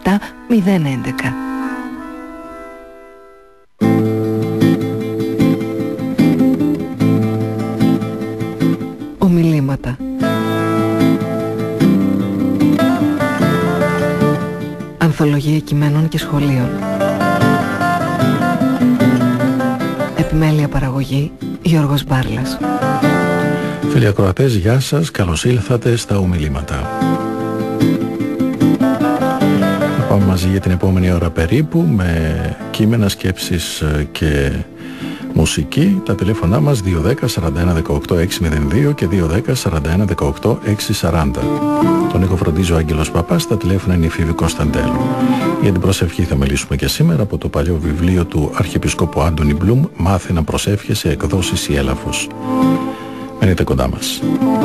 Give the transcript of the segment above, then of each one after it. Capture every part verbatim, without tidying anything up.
επτά μηδέν έντεκα. Ομιλήματα. Ανθολογία κειμένων και σχολείων. Επιμέλεια παραγωγή Γιώργος Μπάρλας. Φίλοι ακροατές, γεια σας, καλώς ήλθατε στα Ομιλήματα. Θα πάμε μαζί για την επόμενη ώρα περίπου με κείμενα, σκέψεις και μουσική. Τα τηλέφωνά μας δύο ένα μηδέν σαράντα ένα δεκαοκτώ έξι μηδέν δύο και δύο ένα μηδέν σαράντα ένα δεκαοκτώ έξι σαράντα. Τον ήχο φροντίζει ο Άγγελος Παπάς, τα τηλέφωνα είναι η Φίβη Κωνσταντέλου. Για την προσευχή θα μιλήσουμε και σήμερα από το παλιό βιβλίο του Αρχιεπισκόπου Άντονι Μπλουμ, «Μάθε να προσεύχεσαι, εκδόσεις Ιέλαφος». Μένετε κοντά μας.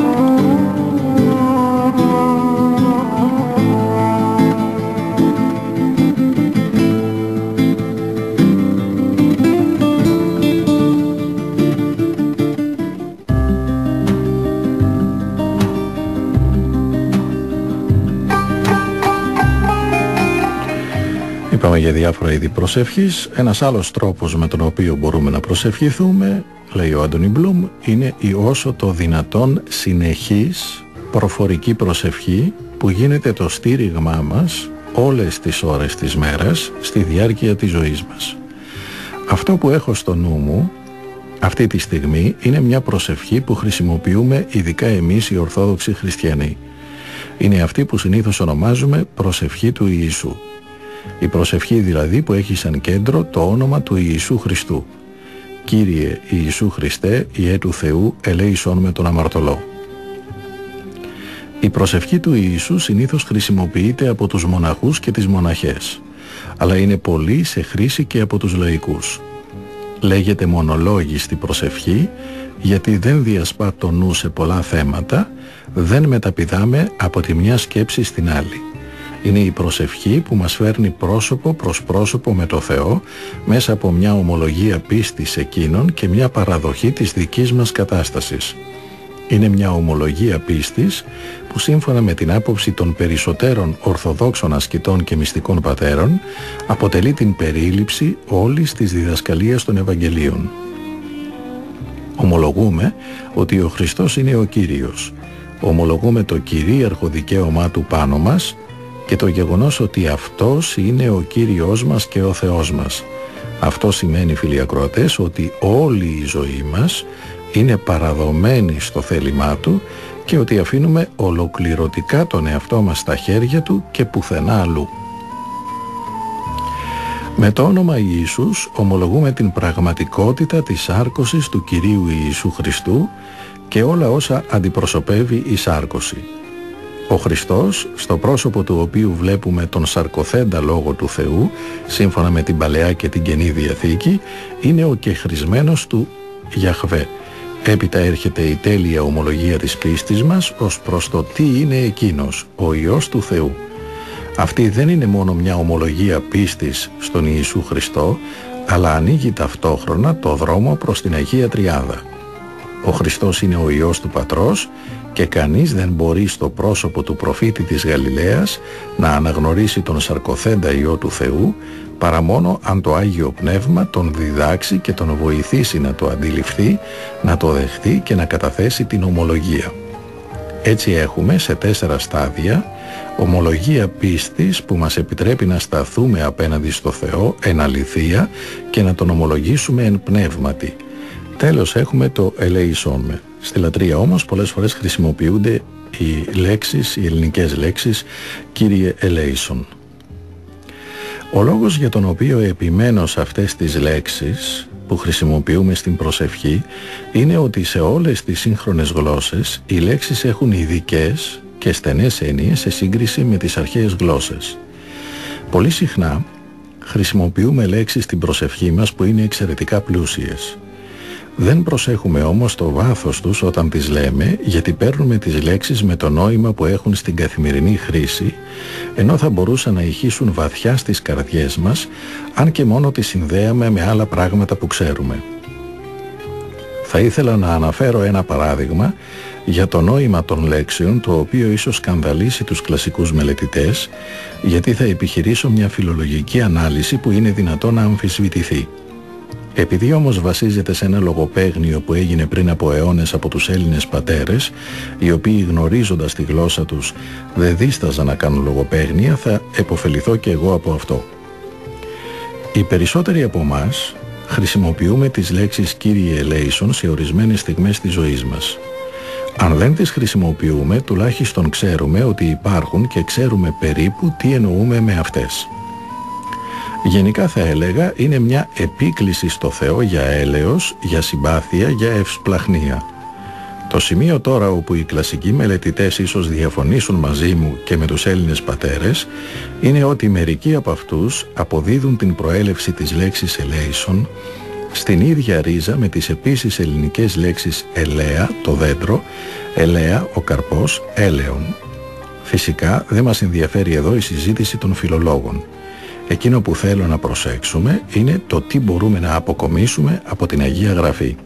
Είπαμε για διάφορα είδη προσευχής. Ένας άλλος τρόπος με τον οποίο μπορούμε να προσευχηθούμε, λέει ο Άντονι Μπλουμ, είναι η όσο το δυνατόν συνεχής προφορική προσευχή που γίνεται το στήριγμά μας όλες τις ώρες της μέρας στη διάρκεια της ζωής μας. Αυτό που έχω στο νου μου αυτή τη στιγμή είναι μια προσευχή που χρησιμοποιούμε ειδικά εμείς οι Ορθόδοξοι Χριστιανοί. Είναι αυτή που συνήθως ονομάζουμε προσευχή του Ιησού. Η προσευχή δηλαδή που έχει σαν κέντρο το όνομα του Ιησού Χριστού. Κύριε Ιησού Χριστέ, Υιέ του Θεού, ελέησόν με τον αμαρτωλό. Η προσευχή του Ιησού συνήθως χρησιμοποιείται από τους μοναχούς και τις μοναχές, αλλά είναι πολύ σε χρήση και από τους λαϊκούς. Λέγεται μονολόγιστη προσευχή γιατί δεν διασπά το νου σε πολλά θέματα, δεν μεταπηδάμε από τη μια σκέψη στην άλλη. Είναι η προσευχή που μας φέρνει πρόσωπο προς πρόσωπο με το Θεό μέσα από μια ομολογία πίστης εκείνων και μια παραδοχή της δικής μας κατάστασης. Είναι μια ομολογία πίστης που σύμφωνα με την άποψη των περισσότερων Ορθοδόξων ασκητών και μυστικών πατέρων αποτελεί την περίληψη όλης της διδασκαλίας των Ευαγγελίων. Ομολογούμε ότι ο Χριστός είναι ο Κύριος. Ομολογούμε το κυρίαρχο δικαίωμά Του πάνω μας και το γεγονός ότι Αυτός είναι ο Κύριος μας και ο Θεός μας. Αυτό σημαίνει, φίλοι ακροατές, ότι όλη η ζωή μας είναι παραδομένη στο θέλημά Του και ότι αφήνουμε ολοκληρωτικά τον εαυτό μας στα χέρια Του και πουθενά αλλού. Με το όνομα Ιησούς ομολογούμε την πραγματικότητα της σάρκωσης του Κυρίου Ιησού Χριστού και όλα όσα αντιπροσωπεύει η σάρκωση. Ο Χριστός, στο πρόσωπο του οποίου βλέπουμε τον σαρκοθέντα Λόγο του Θεού, σύμφωνα με την Παλαιά και την Καινή Διαθήκη, είναι ο κεχρισμένος του Γιαχβέ. Έπειτα έρχεται η τέλεια ομολογία της πίστης μας ως προς το τι είναι εκείνος, ο Υιός του Θεού. Αυτή δεν είναι μόνο μια ομολογία πίστης στον Ιησού Χριστό, αλλά ανοίγει ταυτόχρονα το δρόμο προς την Αγία Τριάδα. Ο Χριστός είναι ο Υιός του Πατρός και κανείς δεν μπορεί στο πρόσωπο του προφήτη της Γαλιλαίας να αναγνωρίσει τον σαρκοθέντα Υιό του Θεού παρά μόνο αν το Άγιο Πνεύμα τον διδάξει και τον βοηθήσει να το αντιληφθεί, να το δεχτεί και να καταθέσει την ομολογία. Έτσι έχουμε σε τέσσερα στάδια ομολογία πίστης που μας επιτρέπει να σταθούμε απέναντι στο Θεό εν αληθεία και να τον ομολογήσουμε εν πνεύματι. Τέλος έχουμε το ελέησόν με. Στη λατρεία όμως πολλές φορές χρησιμοποιούνται οι λέξεις, οι ελληνικές λέξεις «Κύριε ελέησον». Ο λόγος για τον οποίο επιμένω σε αυτές τις λέξεις που χρησιμοποιούμε στην προσευχή είναι ότι σε όλες τις σύγχρονες γλώσσες οι λέξεις έχουν ειδικές και στενές έννοιες σε σύγκριση με τις αρχαίες γλώσσες. Πολύ συχνά χρησιμοποιούμε λέξεις στην προσευχή μας που είναι εξαιρετικά πλούσιες. Δεν προσέχουμε όμως το βάθος τους όταν τις λέμε, γιατί παίρνουμε τις λέξεις με το νόημα που έχουν στην καθημερινή χρήση, ενώ θα μπορούσαν να ηχήσουν βαθιά στις καρδιές μας, αν και μόνο τις συνδέαμε με άλλα πράγματα που ξέρουμε. Θα ήθελα να αναφέρω ένα παράδειγμα για το νόημα των λέξεων, το οποίο ίσως σκανδαλίσει τους κλασικούς μελετητές, γιατί θα επιχειρήσω μια φιλολογική ανάλυση που είναι δυνατό να αμφισβητηθεί. Επειδή όμως βασίζεται σε ένα λογοπαίγνιο που έγινε πριν από αιώνες από τους Έλληνες πατέρες, οι οποίοι γνωρίζοντας τη γλώσσα τους δεν δίσταζαν να κάνουν λογοπαίγνια, θα επωφεληθώ και εγώ από αυτό. Οι περισσότεροι από εμάς χρησιμοποιούμε τις λέξεις «Κύριε ελέησον» σε ορισμένες στιγμές της ζωής μας. Αν δεν τις χρησιμοποιούμε, τουλάχιστον ξέρουμε ότι υπάρχουν και ξέρουμε περίπου τι εννοούμε με αυτές. Γενικά θα έλεγα είναι μια επίκληση στο Θεό για έλεος, για συμπάθεια, για ευσπλαχνία. Το σημείο τώρα όπου οι κλασικοί μελετητές ίσως διαφωνήσουν μαζί μου και με τους Έλληνες πατέρες είναι ότι μερικοί από αυτούς αποδίδουν την προέλευση της λέξης ελέησον στην ίδια ρίζα με τις επίσης ελληνικές λέξεις ελαία, το δέντρο, ελαία, ο καρπός, έλεον. Φυσικά δεν μας ενδιαφέρει εδώ η συζήτηση των φιλολόγων. Εκείνο που θέλω να προσέξουμε είναι το τι μπορούμε να αποκομίσουμε από την Αγία Γραφή.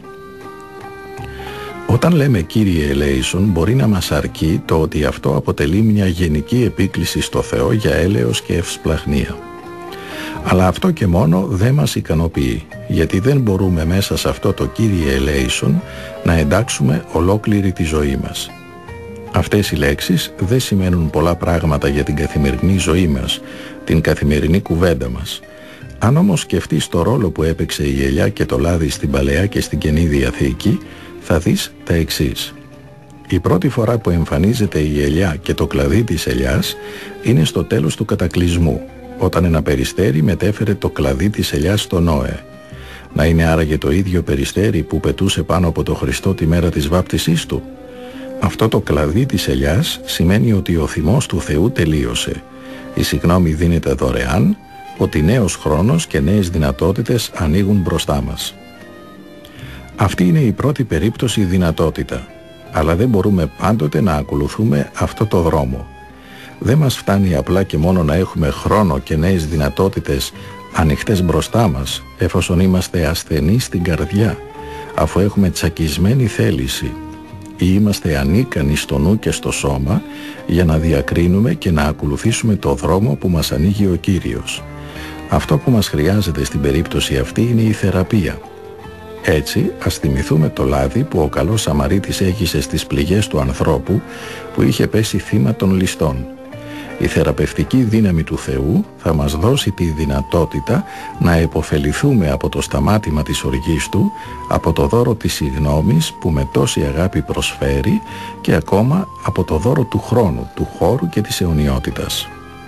Όταν λέμε Κύριε ελέησον, μπορεί να μας αρκεί το ότι αυτό αποτελεί μια γενική επίκληση στο Θεό για έλεος και ευσπλαχνία. Αλλά αυτό και μόνο δεν μας ικανοποιεί, γιατί δεν μπορούμε μέσα σε αυτό το Κύριε ελέησον να εντάξουμε ολόκληρη τη ζωή μας. Αυτές οι λέξεις δεν σημαίνουν πολλά πράγματα για την καθημερινή ζωή μας, την καθημερινή κουβέντα μας. Αν όμως σκεφτείς το ρόλο που έπαιξε η ελιά και το λάδι στην Παλαιά και στην Καινή Διαθήκη, θα δεις τα εξής. Η πρώτη φορά που εμφανίζεται η ελιά και το κλαδί της ελιάς είναι στο τέλος του κατακλυσμού, όταν ένα περιστέρι μετέφερε το κλαδί της ελιάς στο Νόε. Να είναι άραγε το ίδιο περιστέρι που πετούσε πάνω από το Χριστό τη μέρα της βάπτισής του? Αυτό το κλαδί της ελιάς σημαίνει ότι ο θυμός του Θεού τελείωσε. Η συγγνώμη δίνεται δωρεάν, ότι νέος χρόνος και νέες δυνατότητες ανοίγουν μπροστά μας. Αυτή είναι η πρώτη περίπτωση δυνατότητα, αλλά δεν μπορούμε πάντοτε να ακολουθούμε αυτό το δρόμο. Δεν μας φτάνει απλά και μόνο να έχουμε χρόνο και νέες δυνατότητες ανοιχτές μπροστά μας, εφόσον είμαστε ασθενείς στην καρδιά, αφού έχουμε τσακισμένη θέληση, ή είμαστε ανίκανοι στο νου και στο σώμα για να διακρίνουμε και να ακολουθήσουμε το δρόμο που μας ανοίγει ο Κύριος. Αυτό που μας χρειάζεται στην περίπτωση αυτή είναι η θεραπεία. Έτσι, ας θυμηθούμε το λάδι που ο καλός Σαμαρίτης έχισε στις πληγές του ανθρώπου που είχε πέσει θύμα των ληστών. Η θεραπευτική δύναμη του Θεού θα μας δώσει τη δυνατότητα να επωφεληθούμε από το σταμάτημα της οργής Του, από το δώρο της συγγνώμης που με τόση αγάπη προσφέρει και ακόμα από το δώρο του χρόνου, του χώρου και της αιωνιότητας.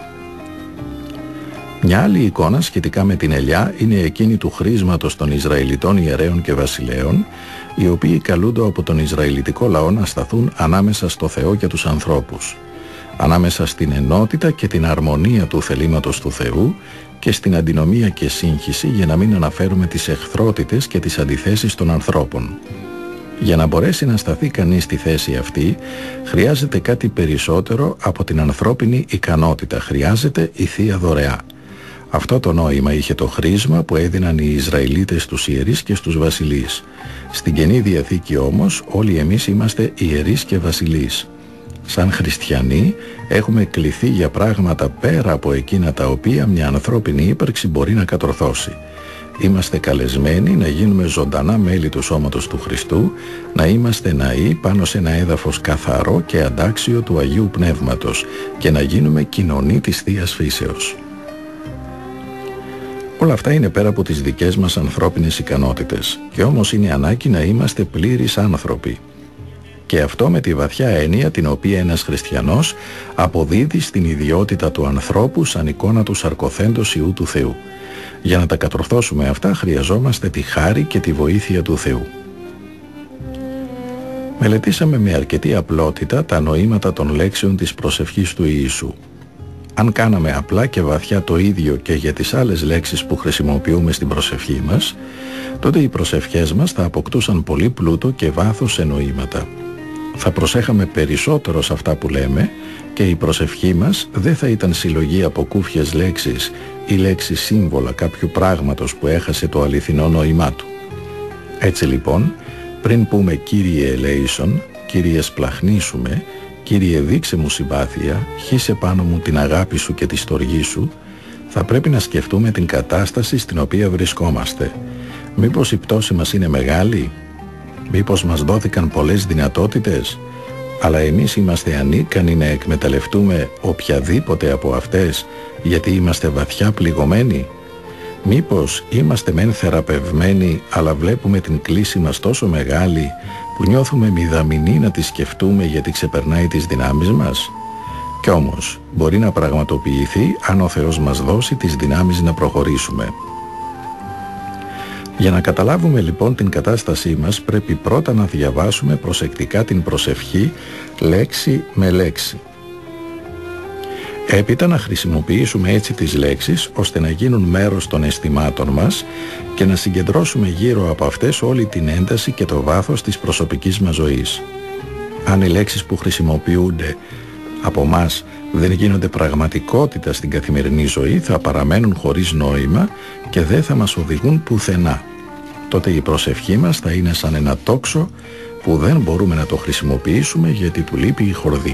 Μια άλλη εικόνα σχετικά με την ελιά είναι εκείνη του χρήσματος των Ισραηλιτών ιερέων και βασιλέων, οι οποίοι καλούνται από τον Ισραηλιτικό λαό να σταθούν ανάμεσα στο Θεό και τους ανθρώπους, ανάμεσα στην ενότητα και την αρμονία του θελήματος του Θεού και στην αντινομία και σύγχυση, για να μην αναφέρουμε τις εχθρότητες και τις αντιθέσεις των ανθρώπων. Για να μπορέσει να σταθεί κανείς στη θέση αυτή, χρειάζεται κάτι περισσότερο από την ανθρώπινη ικανότητα, χρειάζεται η Θεία Δωρεά. Αυτό το νόημα είχε το χρήσμα που έδιναν οι Ισραηλίτες στους ιερείς και στους βασιλείς. Στην Καινή Διαθήκη όμως όλοι εμείς είμαστε ιερείς και βασιλείς. Σαν χριστιανοί έχουμε κληθεί για πράγματα πέρα από εκείνα τα οποία μια ανθρώπινη ύπαρξη μπορεί να κατορθώσει. Είμαστε καλεσμένοι να γίνουμε ζωντανά μέλη του σώματος του Χριστού, να είμαστε ναοί πάνω σε ένα έδαφος καθαρό και αντάξιο του Αγίου Πνεύματος και να γίνουμε κοινωνοί της Θείας Φύσεως. Όλα αυτά είναι πέρα από τις δικές μας ανθρώπινες ικανότητες, και όμως είναι ανάγκη να είμαστε πλήρεις άνθρωποι. Και αυτό με τη βαθιά έννοια την οποία ένας χριστιανός αποδίδει στην ιδιότητα του ανθρώπου σαν εικόνα του σαρκοθέντος Υιού του Θεού. Για να τα κατορθώσουμε αυτά χρειαζόμαστε τη χάρη και τη βοήθεια του Θεού. Μελετήσαμε με αρκετή απλότητα τα νοήματα των λέξεων της προσευχής του Ιησού. Αν κάναμε απλά και βαθιά το ίδιο και για τις άλλες λέξεις που χρησιμοποιούμε στην προσευχή μας, τότε οι προσευχές μας θα αποκτούσαν πολύ πλούτο και βάθος σε νοήματα. Θα προσέχαμε περισσότερο σε αυτά που λέμε και η προσευχή μας δεν θα ήταν συλλογή από κούφιες λέξεις ή λέξεις σύμβολα κάποιου πράγματος που έχασε το αληθινό νόημά του. Έτσι λοιπόν, πριν πούμε Κύριε ελέησον Κύριε σπλαχνίσουμε, Κύριε δείξε μου συμπάθεια, χύσε πάνω μου την αγάπη σου και τη στοργή σου, θα πρέπει να σκεφτούμε την κατάσταση στην οποία βρισκόμαστε. Μήπως η πτώση μας είναι μεγάλη? Μήπως μας δόθηκαν πολλές δυνατότητες, αλλά εμείς είμαστε ανίκανοι να εκμεταλλευτούμε οποιαδήποτε από αυτές γιατί είμαστε βαθιά πληγωμένοι? Μήπως είμαστε μεν θεραπευμένοι, αλλά βλέπουμε την κλίση μας τόσο μεγάλη που νιώθουμε μηδαμινοί να τη σκεφτούμε γιατί ξεπερνάει τις δυνάμεις μας? Κι όμως μπορεί να πραγματοποιηθεί αν ο Θεός μας δώσει τις δυνάμεις να προχωρήσουμε. Για να καταλάβουμε λοιπόν την κατάστασή μας πρέπει πρώτα να διαβάσουμε προσεκτικά την προσευχή λέξη με λέξη. Έπειτα να χρησιμοποιήσουμε έτσι τις λέξεις ώστε να γίνουν μέρος των αισθημάτων μας και να συγκεντρώσουμε γύρω από αυτές όλη την ένταση και το βάθος της προσωπικής μας ζωής. Αν οι λέξεις που χρησιμοποιούνται από μας δεν γίνονται πραγματικότητα στην καθημερινή ζωή, θα παραμένουν χωρίς νόημα και δεν θα μας οδηγούν πουθενά. Τότε η προσευχή μας θα είναι σαν ένα τόξο που δεν μπορούμε να το χρησιμοποιήσουμε γιατί του λείπει η χορδή.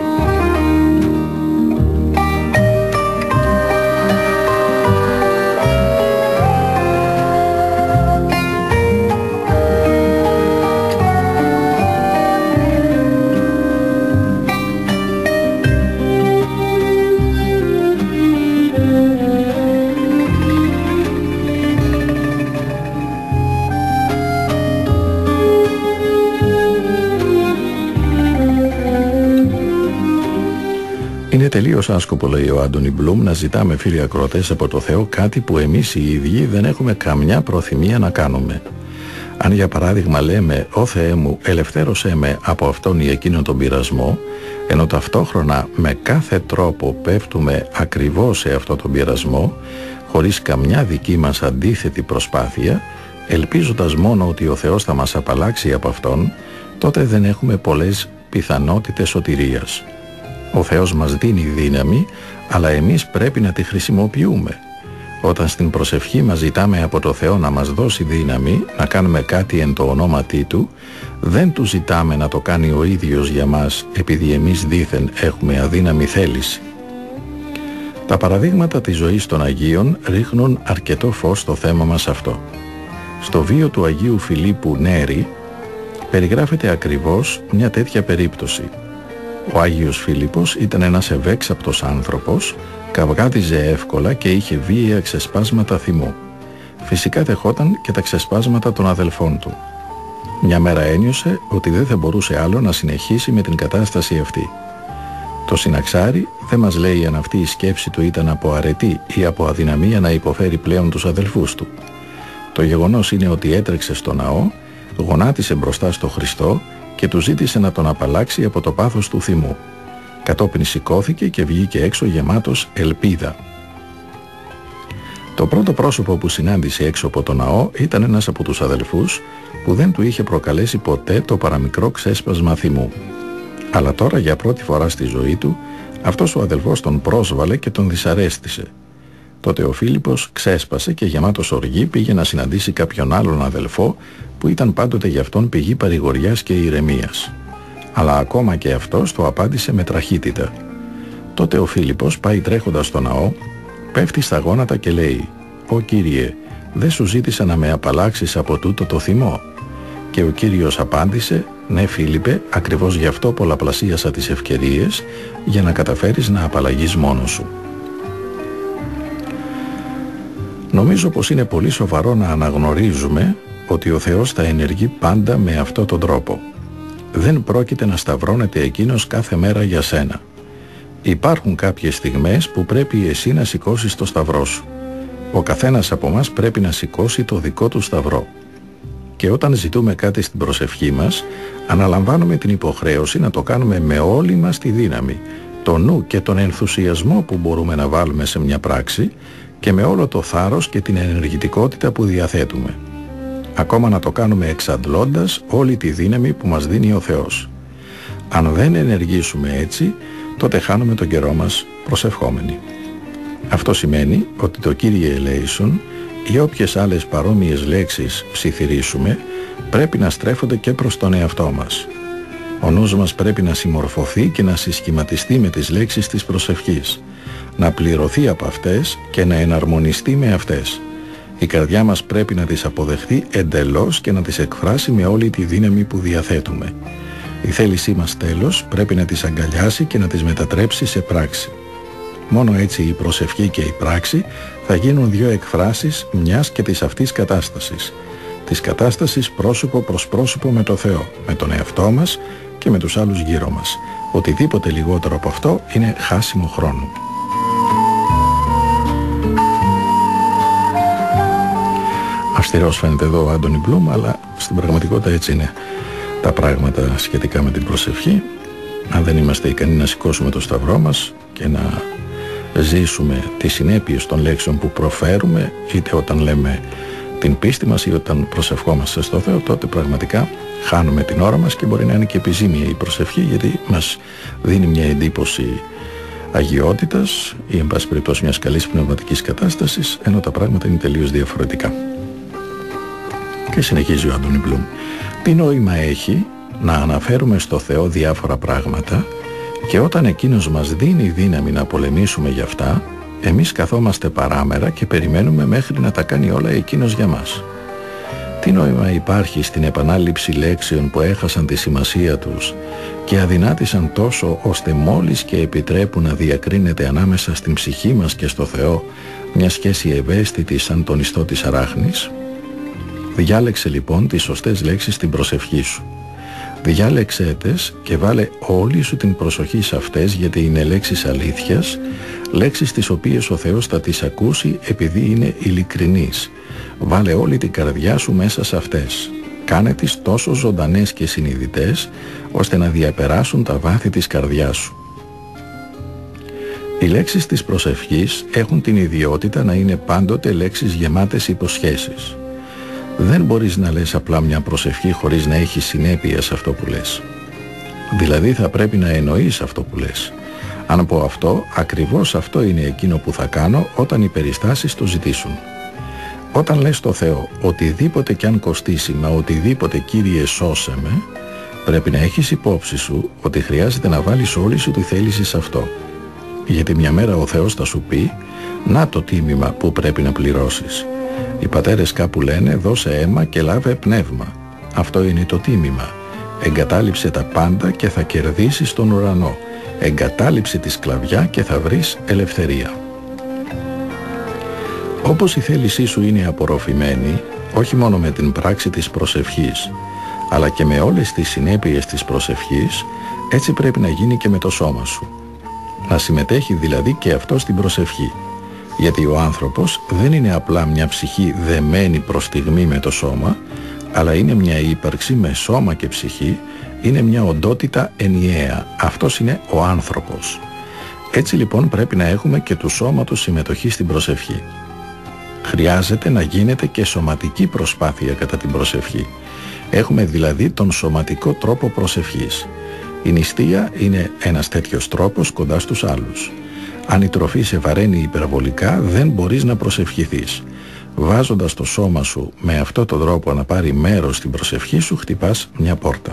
Είναι τελείως άσκοπο, λέει ο Άντονι Μπλουμ, να ζητάμε, φίλοι ακροατές, από το Θεό κάτι που εμείς οι ίδιοι δεν έχουμε καμιά προθυμία να κάνουμε. Αν για παράδειγμα λέμε «Ω Θεέ μου, ελευθέρωσέ με από αυτόν ή εκείνον τον πειρασμό», ενώ ταυτόχρονα με κάθε τρόπο πέφτουμε ακριβώς σε αυτόν τον πειρασμό, χωρίς καμιά δική μας αντίθετη προσπάθεια, ελπίζοντας μόνο ότι ο Θεός θα μας απαλλάξει από αυτόν, τότε δεν έχουμε πολλές πιθανότητες σωτηρίας. Ο Θεός μας δίνει δύναμη, αλλά εμείς πρέπει να τη χρησιμοποιούμε. Όταν στην προσευχή μας ζητάμε από το Θεό να μας δώσει δύναμη, να κάνουμε κάτι εν το ονόματί Του, δεν Του ζητάμε να το κάνει ο ίδιος για μας, επειδή εμείς δήθεν έχουμε αδύναμη θέληση. Τα παραδείγματα της ζωής των Αγίων ρίχνουν αρκετό φως στο θέμα μας αυτό. Στο βίο του Αγίου Φιλίππου Νέρη περιγράφεται ακριβώς μια τέτοια περίπτωση. Ο Άγιος Φίλιππος ήταν ένας ευέξαπτος άνθρωπος, καυγάδιζε εύκολα και είχε βίαια ξεσπάσματα θυμού. Φυσικά δεχόταν και τα ξεσπάσματα των αδελφών του. Μια μέρα ένιωσε ότι δεν θα μπορούσε άλλο να συνεχίσει με την κατάσταση αυτή. Το συναξάρι δεν μας λέει αν αυτή η σκέψη του ήταν από αρετή ή από αδυναμία να υποφέρει πλέον τους αδελφούς του. Το γεγονός είναι ότι έτρεξε στο ναό, γονάτισε μπροστά στο Χριστό και του ζήτησε να τον απαλλάξει από το πάθος του θυμού. Κατόπιν σηκώθηκε και βγήκε έξω γεμάτος ελπίδα. Το πρώτο πρόσωπο που συνάντησε έξω από το ναό ήταν ένας από τους αδελφούς που δεν του είχε προκαλέσει ποτέ το παραμικρό ξέσπασμα θυμού. Αλλά τώρα για πρώτη φορά στη ζωή του αυτός ο αδελφός τον πρόσβαλε και τον δυσαρέστησε. Τότε ο Φίλιππος ξέσπασε και γεμάτος οργή πήγε να συναντήσει κάποιον άλλον αδελφό που ήταν πάντοτε για αυτόν πηγή παρηγοριάς και ηρεμίας. Αλλά ακόμα και αυτός το απάντησε με τραχύτητα. Τότε ο Φίλιππος πάει τρέχοντας στο ναό, πέφτει στα γόνατα και λέει «Ω Κύριε, δεν σου ζήτησα να με απαλλάξεις από τούτο το θυμό?» Και ο Κύριος απάντησε «Ναι Φίλιππε, ακριβώς γι' αυτό πολλαπλασίασα τις ευκαιρίες για να καταφέρεις να απαλλαγείς μόνος σου». Νομίζω πως είναι πολύ σοβαρό να αναγνωρίζουμε ότι ο Θεός θα ενεργεί πάντα με αυτόν τον τρόπο. Δεν πρόκειται να σταυρώνεται Εκείνος κάθε μέρα για σένα. Υπάρχουν κάποιες στιγμές που πρέπει εσύ να σηκώσεις το σταυρό σου. Ο καθένας από μας πρέπει να σηκώσει το δικό του σταυρό. Και όταν ζητούμε κάτι στην προσευχή μας, αναλαμβάνουμε την υποχρέωση να το κάνουμε με όλη μας τη δύναμη, το νου και τον ενθουσιασμό που μπορούμε να βάλουμε σε μια πράξη και με όλο το θάρρος και την ενεργητικότητα που διαθέτουμε. Ακόμα να το κάνουμε εξαντλώντας όλη τη δύναμη που μας δίνει ο Θεός. Αν δεν ενεργήσουμε έτσι, τότε χάνουμε τον καιρό μας προσευχόμενοι. Αυτό σημαίνει ότι το Κύριε ελέησον ή όποιες άλλες παρόμοιες λέξεις ψιθυρίσουμε πρέπει να στρέφονται και προς τον εαυτό μας. Ο νους μας πρέπει να συμμορφωθεί και να συσχηματιστεί με τις λέξεις της προσευχής, να πληρωθεί από αυτές και να εναρμονιστεί με αυτές. Η καρδιά μας πρέπει να τις αποδεχθεί εντελώς και να τις εκφράσει με όλη τη δύναμη που διαθέτουμε. Η θέλησή μας τέλος πρέπει να τις αγκαλιάσει και να τις μετατρέψει σε πράξη. Μόνο έτσι η προσευχή και η πράξη θα γίνουν δύο εκφράσεις μιας και της αυτής κατάστασης. Της κατάστασης πρόσωπο προς πρόσωπο με το Θεό, με τον εαυτό μας και με τους άλλους γύρω μας. Οτιδήποτε λιγότερο από αυτό είναι χάσιμο χρόνου. Αυστηρός φαίνεται εδώ ο Άντονι Μπλουμ, αλλά στην πραγματικότητα έτσι είναι τα πράγματα σχετικά με την προσευχή. Αν δεν είμαστε ικανοί να σηκώσουμε το σταυρό μας και να ζήσουμε τις συνέπειες των λέξεων που προφέρουμε, είτε όταν λέμε την πίστη μας ή όταν προσευχόμαστε στο Θεό, τότε πραγματικά χάνουμε την ώρα μας και μπορεί να είναι και επιζήμια η προσευχή, γιατί μας δίνει μια εντύπωση αγιότητας ή εν πάση περιπτώσει μιας καλής πνευματικής κατάστασης, ενώ τα πράγματα είναι τελείως διαφορετικά. Και συνεχίζει ο Άντονι Μπλουμ. Τι νόημα έχει να αναφέρουμε στο Θεό διάφορα πράγματα και όταν Εκείνος μας δίνει δύναμη να πολεμήσουμε για αυτά, εμείς καθόμαστε παράμερα και περιμένουμε μέχρι να τα κάνει όλα Εκείνος για μας. Τι νόημα υπάρχει στην επανάληψη λέξεων που έχασαν τη σημασία τους και αδυνάτησαν τόσο ώστε μόλις και επιτρέπουν να διακρίνεται ανάμεσα στην ψυχή μας και στο Θεό μια σχέση ευαίσθητη σαν τον ιστό της αράχνης? Διάλεξε λοιπόν τις σωστές λέξεις στην προσευχή σου. Διάλεξέ τες και βάλε όλη σου την προσοχή σε αυτές, γιατί είναι λέξεις αλήθειας, λέξεις τις οποίες ο Θεός θα τις ακούσει επειδή είναι ειλικρινής. Βάλε όλη την καρδιά σου μέσα σε αυτές. Κάνε τις τόσο ζωντανές και συνειδητές, ώστε να διαπεράσουν τα βάθη της καρδιάς σου. Οι λέξεις της προσευχής έχουν την ιδιότητα να είναι πάντοτε λέξεις γεμάτες υποσχέσεις. Δεν μπορείς να λες απλά μια προσευχή χωρίς να έχεις συνέπεια σε αυτό που λες. Δηλαδή θα πρέπει να εννοείς αυτό που λες. Αν πω αυτό, ακριβώς αυτό είναι εκείνο που θα κάνω όταν οι περιστάσεις το ζητήσουν. Όταν λες στο Θεό οτιδήποτε κι αν κοστίσει, μα οτιδήποτε Κύριε σώσε με, πρέπει να έχεις υπόψη σου ότι χρειάζεται να βάλεις όλη σου τη θέληση σε αυτό. Γιατί μια μέρα ο Θεός θα σου πει, να το τίμημα που πρέπει να πληρώσεις. Οι πατέρες κάπου λένε, δώσε αίμα και λάβε πνεύμα. Αυτό είναι το τίμημα. Εγκατάλειψε τα πάντα και θα κερδίσεις τον ουρανό. Εγκατάλειψε τη σκλαβιά και θα βρεις ελευθερία. Όπως η θέλησή σου είναι απορροφημένη, όχι μόνο με την πράξη της προσευχής, αλλά και με όλες τις συνέπειες της προσευχής, έτσι πρέπει να γίνει και με το σώμα σου. Να συμμετέχει δηλαδή και αυτό στην προσευχή. Γιατί ο άνθρωπος δεν είναι απλά μια ψυχή δεμένη προς στιγμή με το σώμα, αλλά είναι μια ύπαρξη με σώμα και ψυχή, είναι μια οντότητα ενιαία. Αυτός είναι ο άνθρωπος. Έτσι λοιπόν πρέπει να έχουμε και του σώματος συμμετοχή στην προσευχή. Χρειάζεται να γίνεται και σωματική προσπάθεια κατά την προσευχή. Έχουμε δηλαδή τον σωματικό τρόπο προσευχής. Η νηστεία είναι ένας τέτοιος τρόπος κοντά στους άλλους. Αν η τροφή σε βαραίνει υπερβολικά, δεν μπορείς να προσευχηθείς. Βάζοντας το σώμα σου με αυτόν τον τρόπο να πάρει μέρος στην προσευχή σου, χτυπάς μια πόρτα.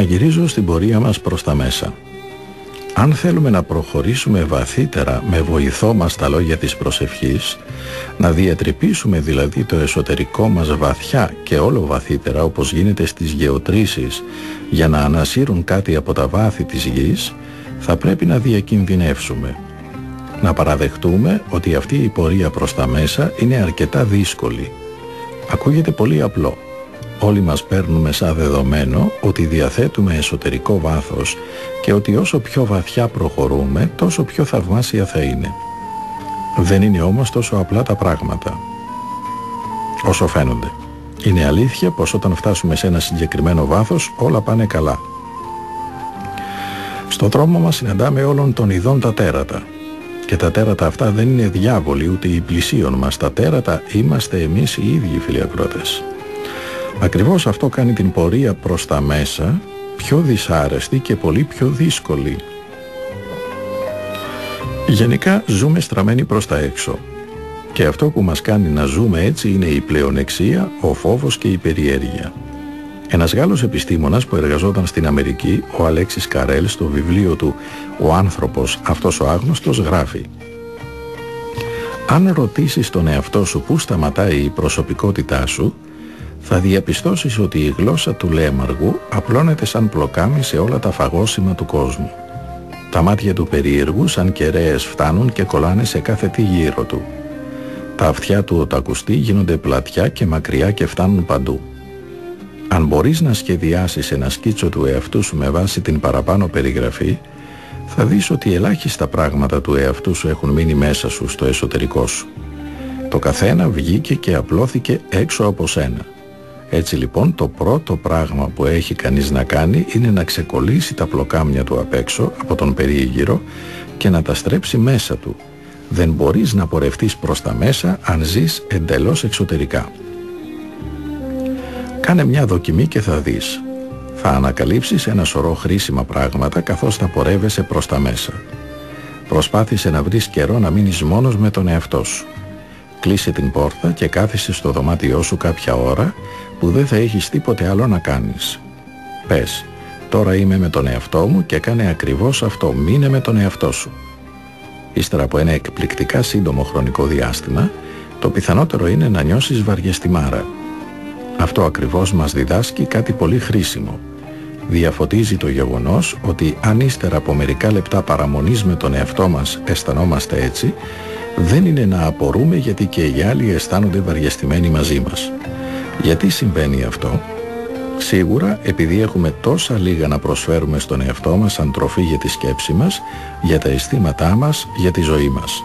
Ξαναγυρίζω στην πορεία μας προς τα μέσα. Αν θέλουμε να προχωρήσουμε βαθύτερα με βοηθό μας τα λόγια της προσευχής, να διατρυπήσουμε δηλαδή το εσωτερικό μας βαθιά και όλο βαθύτερα όπως γίνεται στις γεωτρήσεις για να ανασύρουν κάτι από τα βάθη της γης, θα πρέπει να διακινδυνεύσουμε. Να παραδεχτούμε ότι αυτή η πορεία προς τα μέσα είναι αρκετά δύσκολη. Ακούγεται πολύ απλό. Όλοι μας παίρνουμε σαν δεδομένο ότι διαθέτουμε εσωτερικό βάθος και ότι όσο πιο βαθιά προχωρούμε, τόσο πιο θαυμάσια θα είναι. Δεν είναι όμως τόσο απλά τα πράγματα όσο φαίνονται. Είναι αλήθεια πως όταν φτάσουμε σε ένα συγκεκριμένο βάθος όλα πάνε καλά. Στο δρόμο μας συναντάμε όλων των ειδών τα τέρατα. Και τα τέρατα αυτά δεν είναι διάβολοι ούτε οι πλησίον μας. Τα τέρατα είμαστε εμείς οι ίδιοι, φίλοι ακροατές. Ακριβώς αυτό κάνει την πορεία προς τα μέσα πιο δυσάρεστη και πολύ πιο δύσκολη. Γενικά ζούμε στραμμένοι προς τα έξω. Και αυτό που μας κάνει να ζούμε έτσι είναι η πλεονεξία, ο φόβος και η περιέργεια. Ένας Γάλλος επιστήμονας που εργαζόταν στην Αμερική, ο Αλέξης Καρέλ, στο βιβλίο του «Ο άνθρωπος, αυτός ο άγνωστος», γράφει: «Αν ρωτήσεις τον εαυτό σου πού σταματάει η προσωπικότητά σου, θα διαπιστώσεις ότι η γλώσσα του λέμαργου απλώνεται σαν πλοκάμι σε όλα τα φαγόσιμα του κόσμου. Τα μάτια του περίεργου σαν κεραίες φτάνουν και κολλάνε σε κάθε τι γύρω του. Τα αυτιά του οτακουστή γίνονται πλατιά και μακριά και φτάνουν παντού. Αν μπορείς να σχεδιάσεις ένα σκίτσο του εαυτού σου με βάση την παραπάνω περιγραφή, θα δεις ότι ελάχιστα πράγματα του εαυτού σου έχουν μείνει μέσα σου, στο εσωτερικό σου. Το καθένα βγήκε και απλώθηκε έξω από σένα. Έτσι λοιπόν το πρώτο πράγμα που έχει κανείς να κάνει είναι να ξεκολλήσει τα πλοκάμια του απ' έξω από τον περίγυρο και να τα στρέψει μέσα του. Δεν μπορείς να πορευτείς προς τα μέσα αν ζεις εντελώς εξωτερικά. Κάνε μια δοκιμή και θα δεις. Θα ανακαλύψεις ένα σωρό χρήσιμα πράγματα καθώς θα πορεύεσαι προς τα μέσα. Προσπάθησε να βρεις καιρό να μείνεις μόνος με τον εαυτό σου. Κλείσε την πόρτα και κάθισε στο δωμάτιό σου κάποια ώρα που δεν θα έχεις τίποτε άλλο να κάνεις. Πες, τώρα είμαι με τον εαυτό μου και κάνε ακριβώς αυτό, μείνε με τον εαυτό σου. Ύστερα από ένα εκπληκτικά σύντομο χρονικό διάστημα, το πιθανότερο είναι να νιώσεις βαριεστημάρα. Αυτό ακριβώς μας διδάσκει κάτι πολύ χρήσιμο. Διαφωτίζει το γεγονός ότι αν ύστερα από μερικά λεπτά παραμονής με τον εαυτό μας αισθανόμαστε έτσι, δεν είναι να απορούμε γιατί και οι άλλοι αισθάνονται βαριεστημένοι μαζί μας. Γιατί συμβαίνει αυτό? Σίγουρα επειδή έχουμε τόσα λίγα να προσφέρουμε στον εαυτό μας σαν τροφή για τη σκέψη μας, για τα αισθήματά μας, για τη ζωή μας.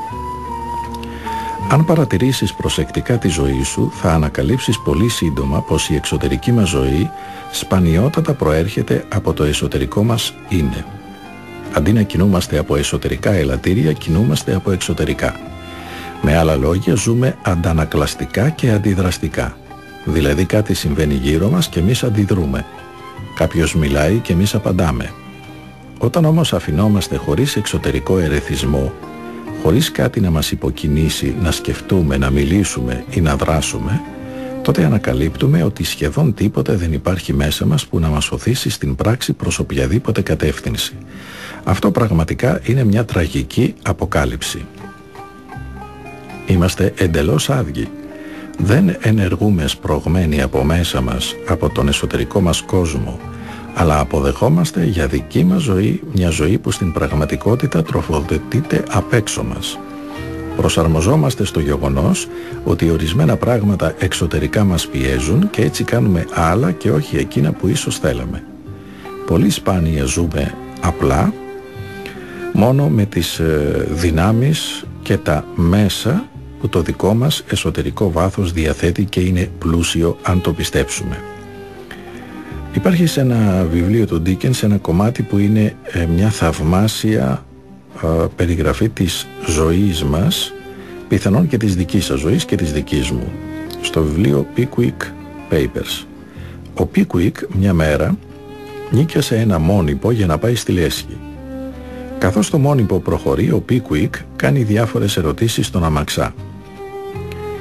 Αν παρατηρήσεις προσεκτικά τη ζωή σου, θα ανακαλύψεις πολύ σύντομα πως η εξωτερική μας ζωή σπανιότατα προέρχεται από το εσωτερικό μας είναι. Αντί να κινούμαστε από εσωτερικά ελαττήρια, κινούμαστε από εξωτερικά. Με άλλα λόγια, ζούμε αντανακλαστικά και αντιδραστικά. Δηλαδή κάτι συμβαίνει γύρω μας και εμείς αντιδρούμε. Κάποιος μιλάει και εμείς απαντάμε. Όταν όμως αφινόμαστε χωρίς εξωτερικό ερεθισμό, χωρίς κάτι να μας υποκινήσει, να σκεφτούμε, να μιλήσουμε ή να δράσουμε, τότε ανακαλύπτουμε ότι σχεδόν τίποτε δεν υπάρχει μέσα μας που να μας οθήσει στην πράξη προς οποιαδήποτε κατεύθυνση. Αυτό πραγματικά είναι μια τραγική αποκάλυψη. Είμαστε εντελώς άδειοι. Δεν ενεργούμε σπρωγμένοι από μέσα μας, από τον εσωτερικό μας κόσμο, αλλά αποδεχόμαστε για δική μας ζωή μια ζωή που στην πραγματικότητα τροφοδοτείται απ' έξω μας. Προσαρμοζόμαστε στο γεγονός ότι ορισμένα πράγματα εξωτερικά μας πιέζουν και έτσι κάνουμε άλλα και όχι εκείνα που ίσως θέλαμε. Πολύ σπάνια ζούμε απλά, μόνο με τις ε, δυνάμεις και τα μέσα που το δικό μας εσωτερικό βάθος διαθέτει και είναι πλούσιο αν το πιστέψουμε. Υπάρχει σε ένα βιβλίο του Ντίκενς ένα κομμάτι που είναι ε, μια θαυμάσια ε, περιγραφή της ζωής μας, πιθανόν και της δικής σας ζωής και της δικής μου, στο βιβλίο Pickwick Papers. Ο Pickwick μια μέρα νίκιασε ένα μόνιπο για να πάει στη λέσχη. Καθώς το μόνιπο προχωρεί, ο Pickwick κάνει διάφορες ερωτήσεις στον αμαξά.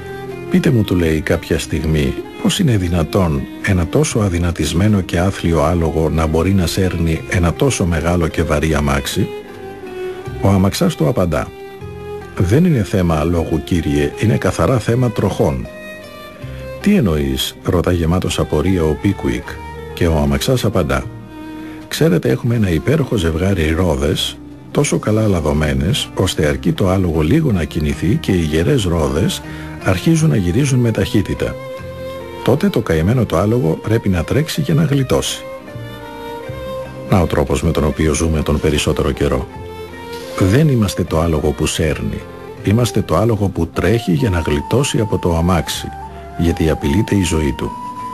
Πείτε μου, του λέει κάποια στιγμή, πώς είναι δυνατόν ένα τόσο αδυνατισμένο και άθλιο άλογο να μπορεί να σέρνει ένα τόσο μεγάλο και βαρύ αμάξι? Ο αμαξάς του απαντά: δεν είναι θέμα αλόγου, κύριε, είναι καθαρά θέμα τροχών. Τι εννοείς? Ρωτά γεμάτος απορία ο Πίκουικ, και ο αμαξάς απαντά: ξέρετε, έχουμε ένα υπέροχο ζευγάρι ρόδες, τόσο καλά λαδωμένες, ώστε αρκεί το άλογο λίγο να κινηθεί και οι γερές ρόδες αρχίζουν να γυρίζουν με ταχύτητα. Τότε το καημένο το άλογο πρέπει να τρέξει για να γλιτώσει. Να ο τρόπος με τον οποίο ζούμε τον περισσότερο καιρό. Δεν είμαστε το άλογο που σέρνει. Είμαστε το άλογο που τρέχει για να γλιτώσει από το αμάξι, γιατί απειλείται η ζωή του.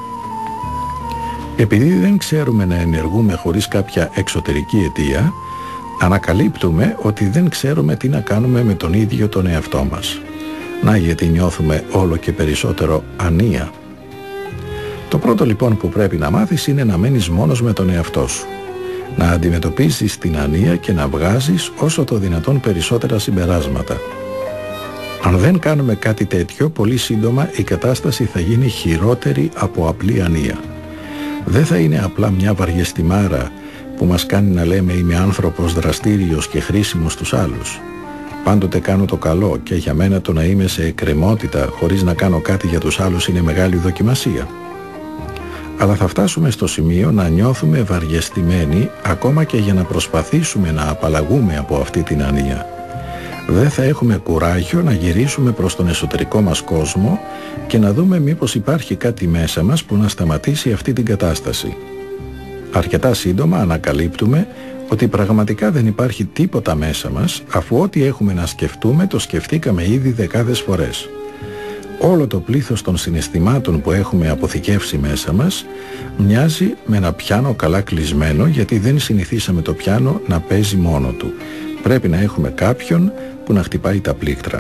Επειδή δεν ξέρουμε να ενεργούμε χωρίς κάποια εξωτερική αιτία, ανακαλύπτουμε ότι δεν ξέρουμε τι να κάνουμε με τον ίδιο τον εαυτό μας. Να γιατί νιώθουμε όλο και περισσότερο ανία. Το πρώτο λοιπόν που πρέπει να μάθεις είναι να μένεις μόνος με τον εαυτό σου. Να αντιμετωπίσεις την ανία και να βγάζεις όσο το δυνατόν περισσότερα συμπεράσματα. Αν δεν κάνουμε κάτι τέτοιο, πολύ σύντομα η κατάσταση θα γίνει χειρότερη από απλή ανία. Δεν θα είναι απλά μια βαριεστημάρα που μας κάνει να λέμε είμαι άνθρωπος δραστήριος και χρήσιμος στους άλλους. Πάντοτε κάνω το καλό και για μένα το να είμαι σε εκκρεμότητα χωρίς να κάνω κάτι για τους άλλους είναι μεγάλη δοκιμασία. Αλλά θα φτάσουμε στο σημείο να νιώθουμε βαριεστημένοι ακόμα και για να προσπαθήσουμε να απαλλαγούμε από αυτή την ανία. Δεν θα έχουμε κουράγιο να γυρίσουμε προς τον εσωτερικό μας κόσμο και να δούμε μήπως υπάρχει κάτι μέσα μας που να σταματήσει αυτή την κατάσταση. Αρκετά σύντομα ανακαλύπτουμε ότι πραγματικά δεν υπάρχει τίποτα μέσα μας, αφού ό,τι έχουμε να σκεφτούμε το σκεφτήκαμε ήδη δεκάδες φορές. Όλο το πλήθος των συναισθημάτων που έχουμε αποθηκεύσει μέσα μας μοιάζει με ένα πιάνο καλά κλεισμένο, γιατί δεν συνηθίσαμε το πιάνο να παίζει μόνο του. Πρέπει να έχουμε κάποιον που να χτυπάει τα πλήκτρα.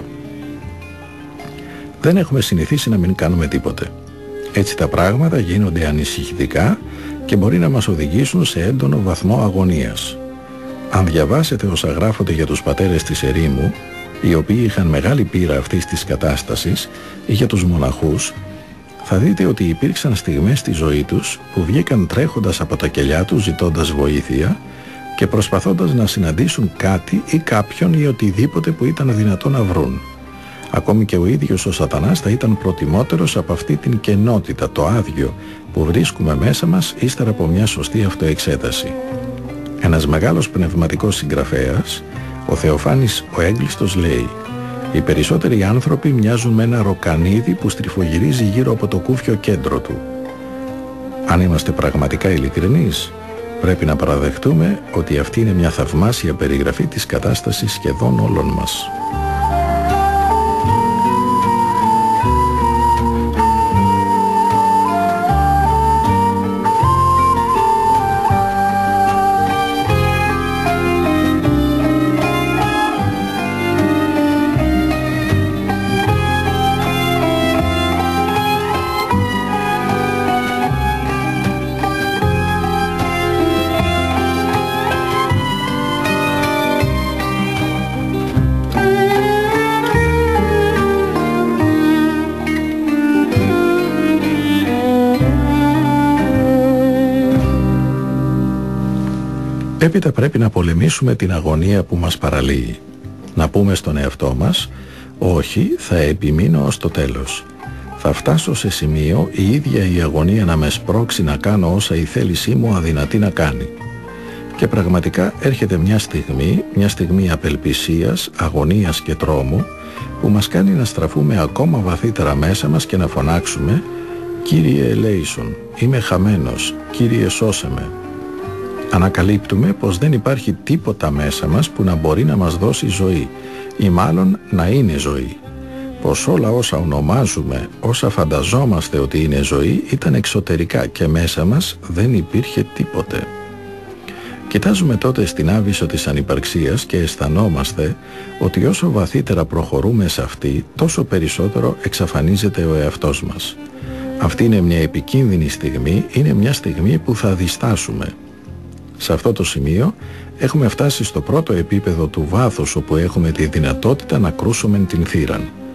Δεν έχουμε συνηθίσει να μην κάνουμε τίποτε. Έτσι τα πράγματα γίνονται ανησυχητικά και μπορεί να μας οδηγήσουν σε έντονο βαθμό αγωνίας. Αν διαβάσετε όσα γράφονται για τους πατέρες της ερήμου, οι οποίοι είχαν μεγάλη πείρα αυτής της κατάστασης, ή για τους μοναχούς, θα δείτε ότι υπήρξαν στιγμές στη ζωή τους που βγήκαν τρέχοντας από τα κελιά τους ζητώντας βοήθεια και προσπαθώντας να συναντήσουν κάτι ή κάποιον ή οτιδήποτε που ήταν δυνατό να βρουν. Ακόμη και ο ίδιος ο Σατανάς θα ήταν προτιμότερος από αυτή την κενότητα, το άδειο που βρίσκουμε μέσα μας ύστερα από μια σωστή αυτοεξέταση. Ένας μεγάλος πνευματικός συγγραφέας, ο Θεοφάνης ο Έγκλειστος, λέει: οι περισσότεροι άνθρωποι μοιάζουν με ένα ροκανίδι που στριφογυρίζει γύρω από το κούφιο κέντρο του. Αν είμαστε πραγματικά ειλικρινείς, πρέπει να παραδεχτούμε ότι αυτή είναι μια θαυμάσια περιγραφή της κατάστασης σχεδόν όλων μας. Έπειτα πρέπει να πολεμήσουμε την αγωνία που μας παραλύει. Να πούμε στον εαυτό μας: όχι, θα επιμείνω ως το τέλος. Θα φτάσω σε σημείο η ίδια η αγωνία να με σπρώξει να κάνω όσα η θέλησή μου αδυνατεί να κάνει. Και πραγματικά έρχεται μια στιγμή, μια στιγμή απελπισίας, αγωνίας και τρόμου, που μας κάνει να στραφούμε ακόμα βαθύτερα μέσα μας και να φωνάξουμε: Κύριε ελέησον, είμαι χαμένος, Κύριε σώσε με. Ανακαλύπτουμε πως δεν υπάρχει τίποτα μέσα μας που να μπορεί να μας δώσει ζωή, ή μάλλον να είναι ζωή. Πως όλα όσα ονομάζουμε, όσα φανταζόμαστε ότι είναι ζωή, ήταν εξωτερικά και μέσα μας δεν υπήρχε τίποτε. Κοιτάζουμε τότε στην άβυσσο της ανυπαρξίας και αισθανόμαστε ότι όσο βαθύτερα προχωρούμε σε αυτή, τόσο περισσότερο εξαφανίζεται ο εαυτός μας. Αυτή είναι μια επικίνδυνη στιγμή, είναι μια στιγμή που θα διστάσουμε. Σε αυτό το σημείο έχουμε φτάσει στο πρώτο επίπεδο του βάθους, όπου έχουμε τη δυνατότητα να κρούσουμε την θύραν.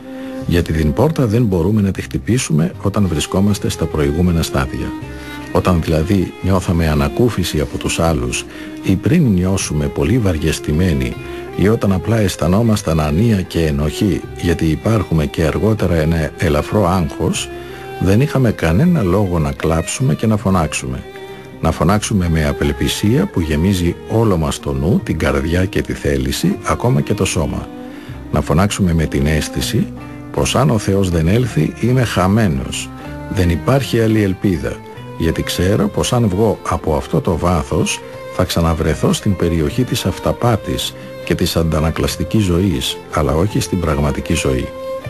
Γιατί την πόρτα δεν μπορούμε να τη χτυπήσουμε όταν βρισκόμαστε στα προηγούμενα στάδια. Όταν δηλαδή νιώθαμε ανακούφιση από τους άλλους ή πριν νιώσουμε πολύ βαριεστημένοι ή όταν απλά αισθανόμασταν ανία και ενοχή γιατί υπάρχουμε και αργότερα ένα ελαφρό άγχος, δεν είχαμε κανένα λόγο να κλάψουμε και να φωνάξουμε. Να φωνάξουμε με απελπισία που γεμίζει όλο μας το νου, την καρδιά και τη θέληση, ακόμα και το σώμα. Να φωνάξουμε με την αίσθηση πως αν ο Θεός δεν έλθει είμαι χαμένος. Δεν υπάρχει άλλη ελπίδα, γιατί ξέρω πως αν βγω από αυτό το βάθος θα ξαναβρεθώ στην περιοχή της αυταπάτης και της αντανακλαστικής ζωής, αλλά όχι στην πραγματική ζωή.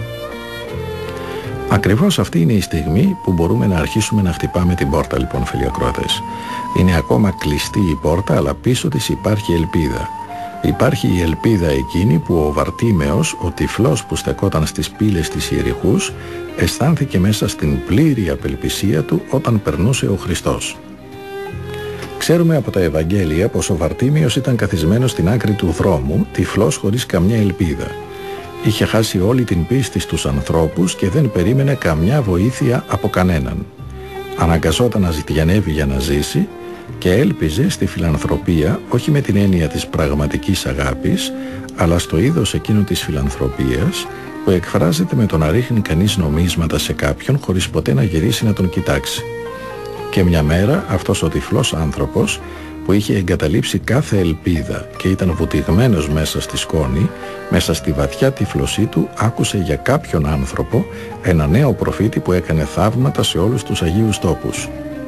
Ακριβώς αυτή είναι η στιγμή που μπορούμε να αρχίσουμε να χτυπάμε την πόρτα, λοιπόν, φίλοι ακροατές. Είναι ακόμα κλειστή η πόρτα, αλλά πίσω της υπάρχει ελπίδα. Υπάρχει η ελπίδα εκείνη που ο Βαρτίμεος, ο τυφλός που στεκόταν στις πύλες της Ιεριχούς, αισθάνθηκε μέσα στην πλήρη απελπισία του όταν περνούσε ο Χριστός. Ξέρουμε από τα Ευαγγέλια πως ο Βαρτίμεος ήταν καθισμένος στην άκρη του δρόμου, τυφλός χωρίς καμιά ελπίδα. Είχε χάσει όλη την πίστη στους ανθρώπους και δεν περίμενε καμιά βοήθεια από κανέναν. Αναγκαζόταν να ζητιανεύει για να ζήσει και έλπιζε στη φιλανθρωπία, όχι με την έννοια της πραγματικής αγάπης, αλλά στο είδος εκείνο της φιλανθρωπίας που εκφράζεται με το να ρίχνει κανείς νομίσματα σε κάποιον χωρίς ποτέ να γυρίσει να τον κοιτάξει. Και μια μέρα αυτός ο τυφλός άνθρωπος που είχε εγκαταλείψει κάθε ελπίδα και ήταν βουτυγμένος μέσα στη σκόνη, μέσα στη βαθιά τυφλωσή του άκουσε για κάποιον άνθρωπο ένα νέο προφήτη που έκανε θαύματα σε όλους τους Αγίους τόπους.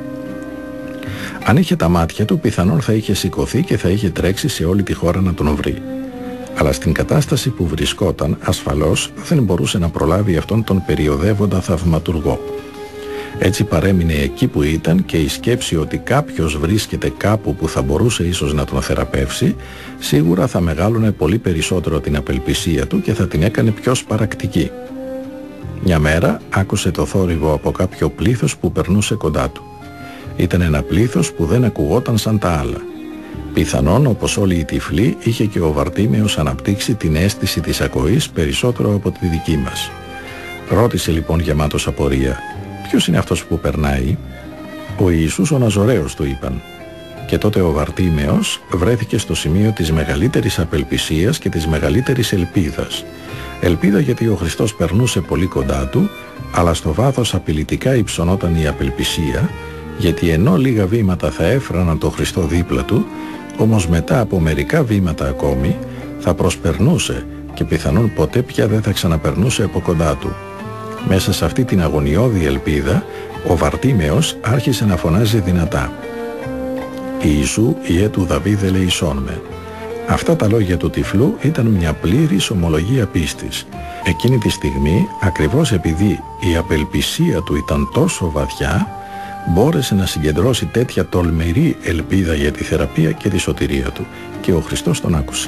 Αν είχε τα μάτια του, πιθανόν θα είχε σηκωθεί και θα είχε τρέξει σε όλη τη χώρα να τον βρει. Αλλά στην κατάσταση που βρισκόταν, ασφαλώς δεν μπορούσε να προλάβει αυτόν τον περιοδεύοντα θαυματουργό. Έτσι παρέμεινε εκεί που ήταν και η σκέψη ότι κάποιος βρίσκεται κάπου που θα μπορούσε ίσως να τον θεραπεύσει, σίγουρα θα μεγάλωνε πολύ περισσότερο την απελπισία του και θα την έκανε πιο σπαρακτική. Μια μέρα άκουσε το θόρυβο από κάποιο πλήθος που περνούσε κοντά του. Ήταν ένα πλήθος που δεν ακουγόταν σαν τα άλλα. Πιθανόν, όπως όλοι οι τυφλοί, είχε και ο Βαρτίμεος αναπτύξει την αίσθηση της ακοής περισσότερο από τη δική μας. Ρώτησε λοιπόν γεμάτος απορία: «Ποιος είναι αυτός που περνάει?» «Ο Ιησούς ο Ναζωραίος», του είπαν. Και τότε ο Βαρτίμεος βρέθηκε στο σημείο της μεγαλύτερης απελπισίας και της μεγαλύτερης ελπίδας. Ελπίδα γιατί ο Χριστός περνούσε πολύ κοντά του, αλλά στο βάθος απειλητικά υψωνόταν η απελπισία, γιατί ενώ λίγα βήματα θα έφραναν τον Χριστό δίπλα του, όμως μετά από μερικά βήματα ακόμη θα προσπερνούσε και πιθανόν ποτέ πια δεν θα ξαναπερνούσε από κοντά του. Μέσα σε αυτή την αγωνιώδη ελπίδα, ο Βαρτίμεος άρχισε να φωνάζει δυνατά: «Ιησού, Ιε του Δαβίδ, ελεησόν με». Αυτά τα λόγια του τυφλού ήταν μια πλήρης ομολογία πίστης. Εκείνη τη στιγμή, ακριβώς επειδή η απελπισία του ήταν τόσο βαθιά, μπόρεσε να συγκεντρώσει τέτοια τολμηρή ελπίδα για τη θεραπεία και τη σωτηρία του, και ο Χριστός τον άκουσε.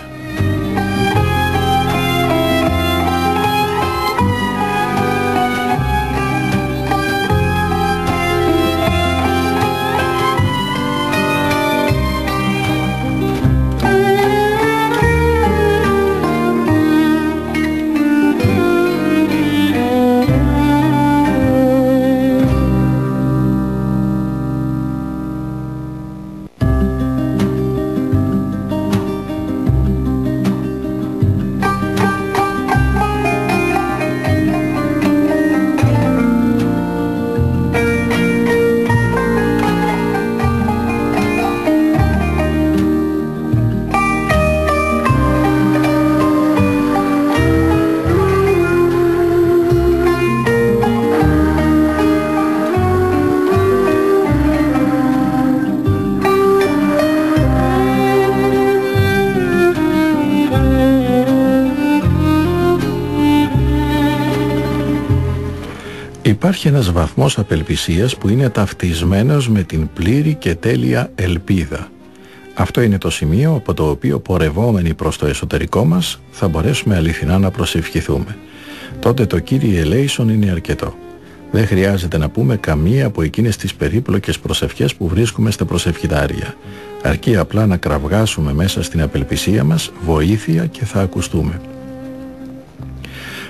Υπάρχει ένας βαθμός απελπισίας που είναι ταυτισμένος με την πλήρη και τέλεια ελπίδα. Αυτό είναι το σημείο από το οποίο, πορευόμενοι προς το εσωτερικό μας, θα μπορέσουμε αληθινά να προσευχηθούμε. Τότε το Κύριε ελέησον είναι αρκετό. Δεν χρειάζεται να πούμε καμία από εκείνες τις περίπλοκες προσευχές που βρίσκουμε στα προσευχητάρια. Αρκεί απλά να κραυγάσουμε μέσα στην απελπισία μας βοήθεια και θα ακουστούμε.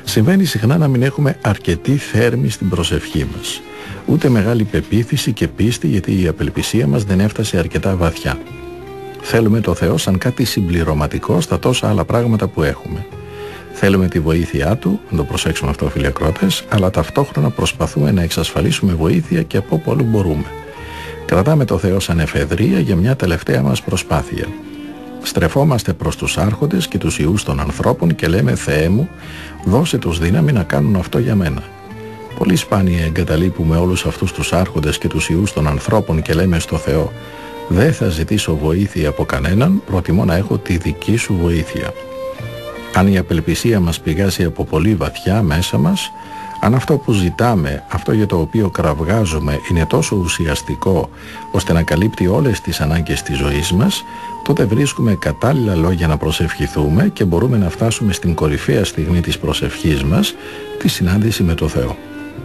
Συμβαίνει συχνά να μην έχουμε αρκετή θέρμη στην προσευχή μας, ούτε μεγάλη πεποίθηση και πίστη, γιατί η απελπισία μας δεν έφτασε αρκετά βαθιά. Θέλουμε το Θεό σαν κάτι συμπληρωματικό στα τόσα άλλα πράγματα που έχουμε. Θέλουμε τη βοήθειά Του, να το προσέξουμε αυτό φίλοι ακροατές, αλλά ταυτόχρονα προσπαθούμε να εξασφαλίσουμε βοήθεια και από όπου αλλού μπορούμε. Κρατάμε το Θεό σαν εφεδρεία για μια τελευταία μας προσπάθεια. Στρεφόμαστε προς τους άρχοντες και τους ιούς των ανθρώπων και λέμε «Θεέ μου, δώσε τους δύναμη να κάνουν αυτό για μένα». Πολύ σπάνια εγκαταλείπουμε όλους αυτούς τους άρχοντες και τους ιούς των ανθρώπων και λέμε στο Θεό «Δεν θα ζητήσω βοήθεια από κανέναν, προτιμώ να έχω τη δική σου βοήθεια». Αν η απελπισία μας πηγάσει από πολύ βαθιά μέσα μας, αν αυτό που ζητάμε, αυτό για το οποίο κραυγάζουμε είναι τόσο ουσιαστικό ώστε να καλύπτει όλες τις ανάγκες της ζωής μας, τότε βρίσκουμε κατάλληλα λόγια να προσευχηθούμε και μπορούμε να φτάσουμε στην κορυφαία στιγμή της προσευχής μας, τη συνάντηση με το Θεό.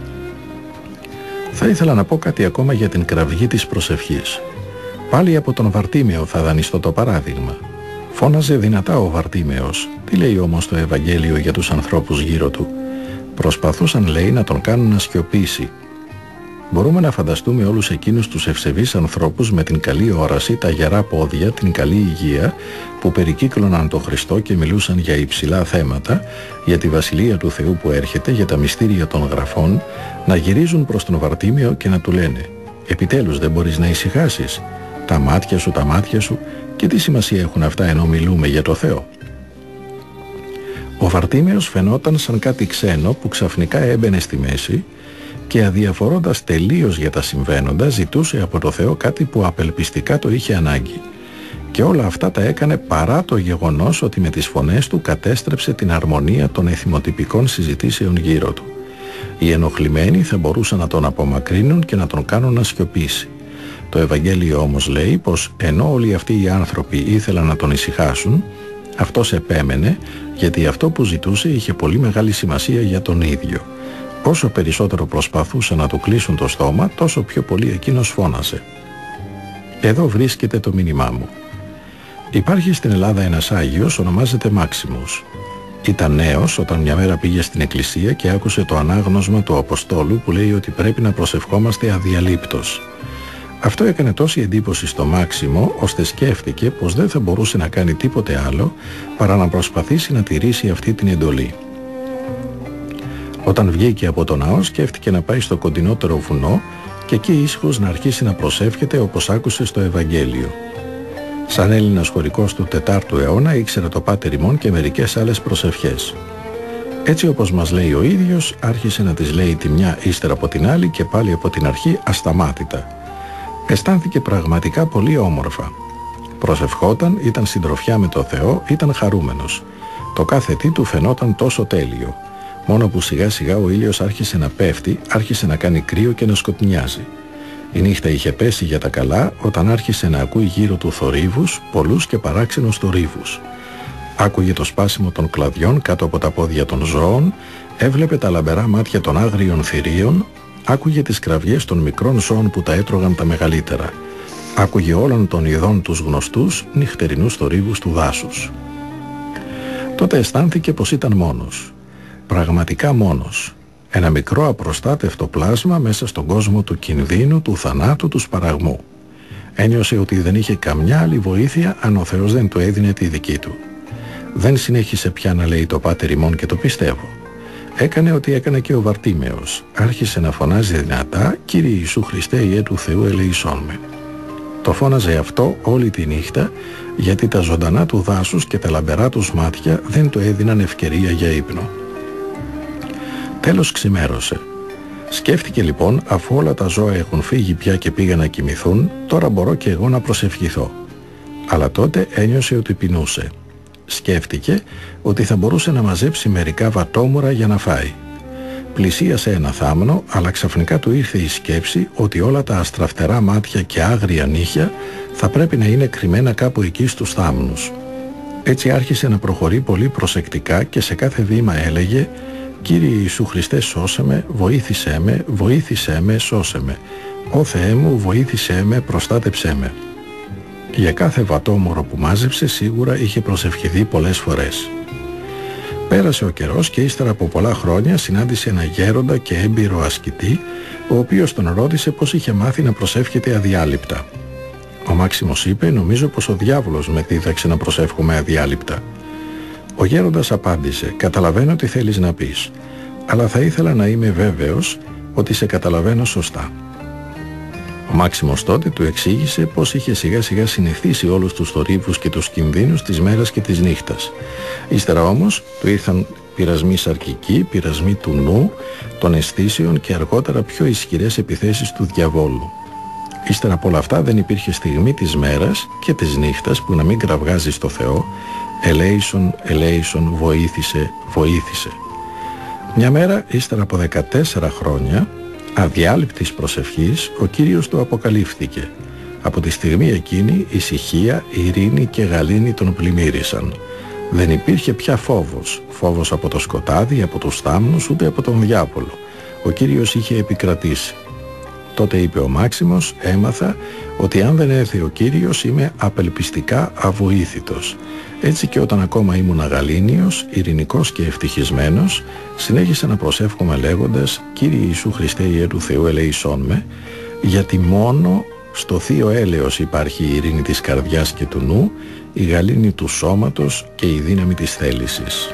Θα ήθελα να πω κάτι ακόμα για την κραυγή της προσευχής. Πάλι από τον Βαρτίμαιο θα δανειστώ το παράδειγμα. Φώναζε δυνατά ο Βαρτίμαιος. Τι λέει όμως το Ευαγγέλιο για τους ανθρώπους γύρω του? Προσπαθούσαν, λέει, να τον κάνουν να σιωπήσει. Μπορούμε να φανταστούμε όλους εκείνους τους ευσεβείς ανθρώπους με την καλή όραση, τα γερά πόδια, την καλή υγεία, που περικύκλωναν τον Χριστό και μιλούσαν για υψηλά θέματα, για τη Βασιλεία του Θεού που έρχεται, για τα μυστήρια των Γραφών, να γυρίζουν προς τον Βαρτίμαιο και να του λένε «Επιτέλους δεν μπορείς να ησυχάσεις? Τα μάτια σου, τα μάτια σου, και τι σημασία έχουν αυτά ενώ μιλούμε για το Θεό?» Ο Βαρτίμαιος φαινόταν σαν κάτι ξένο που ξαφνικά έμπαινε στη μέση και αδιαφορώντας τελείως για τα συμβαίνοντα ζητούσε από το Θεό κάτι που απελπιστικά το είχε ανάγκη. Και όλα αυτά τα έκανε παρά το γεγονός ότι με τις φωνές του κατέστρεψε την αρμονία των εθιμοτυπικών συζητήσεων γύρω του. Οι ενοχλημένοι θα μπορούσαν να τον απομακρύνουν και να τον κάνουν να σιωπήσει. Το Ευαγγέλιο όμως λέει πως ενώ όλοι αυτοί οι άνθρωποι ήθελαν να τον ησυχάσουν, αυτός επέμενε γιατί αυτό που ζητούσε είχε πολύ μεγάλη σημασία για τον ίδιο. Όσο περισσότερο προσπαθούσαν να του κλείσουν το στόμα, τόσο πιο πολύ εκείνος φώνασε. Εδώ βρίσκεται το μήνυμά μου. Υπάρχει στην Ελλάδα ένας Άγιος, ονομάζεται Μάξιμος. Ήταν νέος όταν μια μέρα πήγε στην εκκλησία και άκουσε το ανάγνωσμα του Αποστόλου που λέει ότι πρέπει να προσευχόμαστε αδιαλείπτως. Αυτό έκανε τόση εντύπωση στο Μάξιμο, ώστε σκέφτηκε πως δεν θα μπορούσε να κάνει τίποτε άλλο παρά να προσπαθήσει να τηρήσει αυτή την εντολή. Όταν βγήκε από το ναό, σκέφτηκε να πάει στο κοντινότερο βουνό και εκεί ήσυχος να αρχίσει να προσεύχεται όπως άκουσε στο Ευαγγέλιο. Σαν Έλληνας χωρικός του τετάρτου αιώνα ήξερε το Πάτερ ημών και μερικές άλλες προσευχές. Έτσι όπως μας λέει ο ίδιος, άρχισε να τις λέει τη μια ύστερα από την άλλη και πάλι από την αρχή ασταμάτητα. Αισθάνθηκε πραγματικά πολύ όμορφα. Προσευχόταν, ήταν συντροφιά με το Θεό, ήταν χαρούμενος. Το κάθε τι του φαινόταν τόσο τέλειο. Μόνο που σιγά σιγά ο ήλιος άρχισε να πέφτει, άρχισε να κάνει κρύο και να σκοτεινιάζει. Η νύχτα είχε πέσει για τα καλά όταν άρχισε να ακούει γύρω του θορύβους, πολλούς και παράξενους θορύβους. Άκουγε το σπάσιμο των κλαδιών κάτω από τα πόδια των ζώων, έβλεπε τα λαμπερά μάτια των άγριων θηρίων, άκουγε τις κραυγές των μικρών ζώων που τα έτρωγαν τα μεγαλύτερα. Άκουγε όλων των ειδών τους γνωστούς νυχτερινούς θορύβους του δάσους. Τότε αισθάνθηκε πως ήταν μόνος. Πραγματικά μόνος. Ένα μικρό απροστάτευτο πλάσμα μέσα στον κόσμο του κινδύνου, του θανάτου, του σπαραγμού. Ένιωσε ότι δεν είχε καμιά άλλη βοήθεια αν ο Θεός δεν του έδινε τη δική του. Δεν συνέχισε πια να λέει το Πάτερ ημών και το πιστεύω. Έκανε ό,τι έκανε και ο Βαρτίμαιος. Άρχισε να φωνάζει δυνατά «Κύριε Ιησού Χριστέ, Υιέ του Θεού, ελεησόν με». Το φώναζε αυτό όλη τη νύχτα γιατί τα ζωντανά του δάσους και τα λαμπερά τους μάτια δεν του έδιναν ευκαιρία για ύπνο. Τέλος ξημέρωσε. Σκέφτηκε λοιπόν, αφού όλα τα ζώα έχουν φύγει πια και πήγαν να κοιμηθούν, τώρα μπορώ και εγώ να προσευχηθώ. Αλλά τότε ένιωσε ότι πεινούσε. Σκέφτηκε ότι θα μπορούσε να μαζέψει μερικά βατόμουρα για να φάει. Πλησίασε ένα θάμνο, αλλά ξαφνικά του ήρθε η σκέψη ότι όλα τα αστραφτερά μάτια και άγρια νύχια θα πρέπει να είναι κρυμμένα κάπου εκεί στους θάμνους. Έτσι άρχισε να προχωρεί πολύ προσεκτικά και σε κάθε βήμα έλεγε «Κύριε Ιησού Χριστέ, σώσε με, βοήθησέ με, βοήθησέ με, σώσε με. Ω Θεέ μου, βοήθησέ με, προστάτεψέ με». Για κάθε βατόμουρο που μάζεψε σίγουρα είχε προσευχηθεί πολλές φορές. Πέρασε ο καιρός και ύστερα από πολλά χρόνια συνάντησε ένα γέροντα και έμπειρο ασκητή, ο οποίος τον ρώτησε πως είχε μάθει να προσεύχεται αδιάλειπτα. Ο Μάξιμος είπε: «Νομίζω πως ο διάβολος με δίδαξε να προσεύχομαι αδιάλειπτα». Ο γέροντας απάντησε: «Καταλαβαίνω τι θέλεις να πεις, αλλά θα ήθελα να είμαι βέβαιος ότι σε καταλαβαίνω σωστά». Ο Μάξιμος τότε του εξήγησε πως είχε σιγά σιγά συνηθίσει όλους τους θορύβους και τους κινδύνους της μέρας και της νύχτας. Ύστερα όμως του ήρθαν πειρασμοί σαρκικοί, πειρασμοί του νου, των αισθήσεων και αργότερα πιο ισχυρές επιθέσεις του διαβόλου. Ύστερα από όλα αυτά δεν υπήρχε στιγμή της μέρας και της νύχτας που να μην κραυγάζει στο Θεό: «Ελέησον, ελέησον, βοήθησε, βοήθησε». Μια μέρα, ύστερα από δεκατέσσερα χρόνια αδιάλειπτης προσευχής, ο Κύριος του αποκαλύφθηκε. Από τη στιγμή εκείνη ησυχία, ειρήνη και γαλήνη τον πλημμύρισαν. Δεν υπήρχε πια φόβος, φόβος από το σκοτάδι, από τους θάμνους, ούτε από τον διάβολο. Ο Κύριος είχε επικρατήσει. Τότε είπε ο Μάξιμος: «Έμαθα ότι αν δεν έρθει ο Κύριος είμαι απελπιστικά αβοήθητος». Έτσι και όταν ακόμα ήμουν αγαλήνιος, ειρηνικός και ευτυχισμένος, συνέχισα να προσεύχομαι λέγοντας: «Κύριε Ιησού Χριστέ, Υιέ του Θεού, ελέησόν με», γιατί μόνο στο θείο έλεος υπάρχει η ειρήνη της καρδιάς και του νου, η γαλήνη του σώματος και η δύναμη της θέλησης.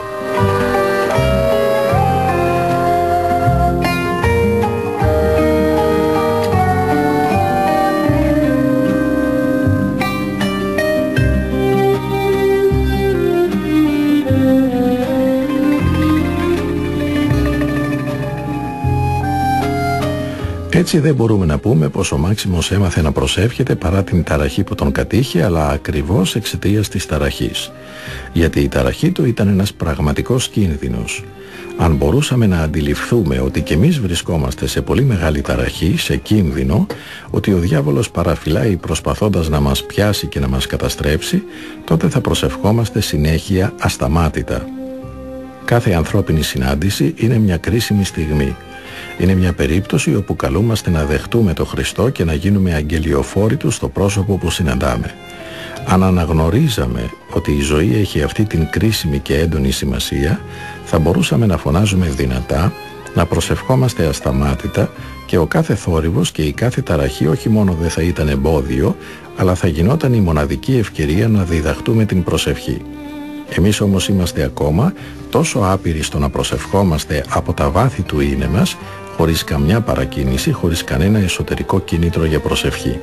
Έτσι δεν μπορούμε να πούμε πως ο Μάξιμος έμαθε να προσεύχεται παρά την ταραχή που τον κατήχε, αλλά ακριβώς εξαιτίας της ταραχής. Γιατί η ταραχή του ήταν ένας πραγματικός κίνδυνος. Αν μπορούσαμε να αντιληφθούμε ότι κι εμείς βρισκόμαστε σε πολύ μεγάλη ταραχή, σε κίνδυνο, ότι ο διάβολος παραφυλάει προσπαθώντας να μας πιάσει και να μας καταστρέψει, τότε θα προσευχόμαστε συνέχεια ασταμάτητα. Κάθε ανθρώπινη συνάντηση είναι μια κρίσιμη στιγμή. Είναι μια περίπτωση όπου καλούμαστε να δεχτούμε τον Χριστό και να γίνουμε αγγελιοφόροι Του στο πρόσωπο που συναντάμε. Αν αναγνωρίζαμε ότι η ζωή έχει αυτή την κρίσιμη και έντονη σημασία, θα μπορούσαμε να φωνάζουμε δυνατά, να προσευχόμαστε ασταμάτητα και ο κάθε θόρυβος και η κάθε ταραχή όχι μόνο δεν θα ήταν εμπόδιο, αλλά θα γινόταν η μοναδική ευκαιρία να διδαχτούμε την προσευχή. Εμείς όμως είμαστε ακόμα τόσο άπειροι στο να προσευχόμαστε από τα βάθη του είναι μας, χωρίς καμιά παρακίνηση, χωρίς κανένα εσωτερικό κίνητρο για προσευχή.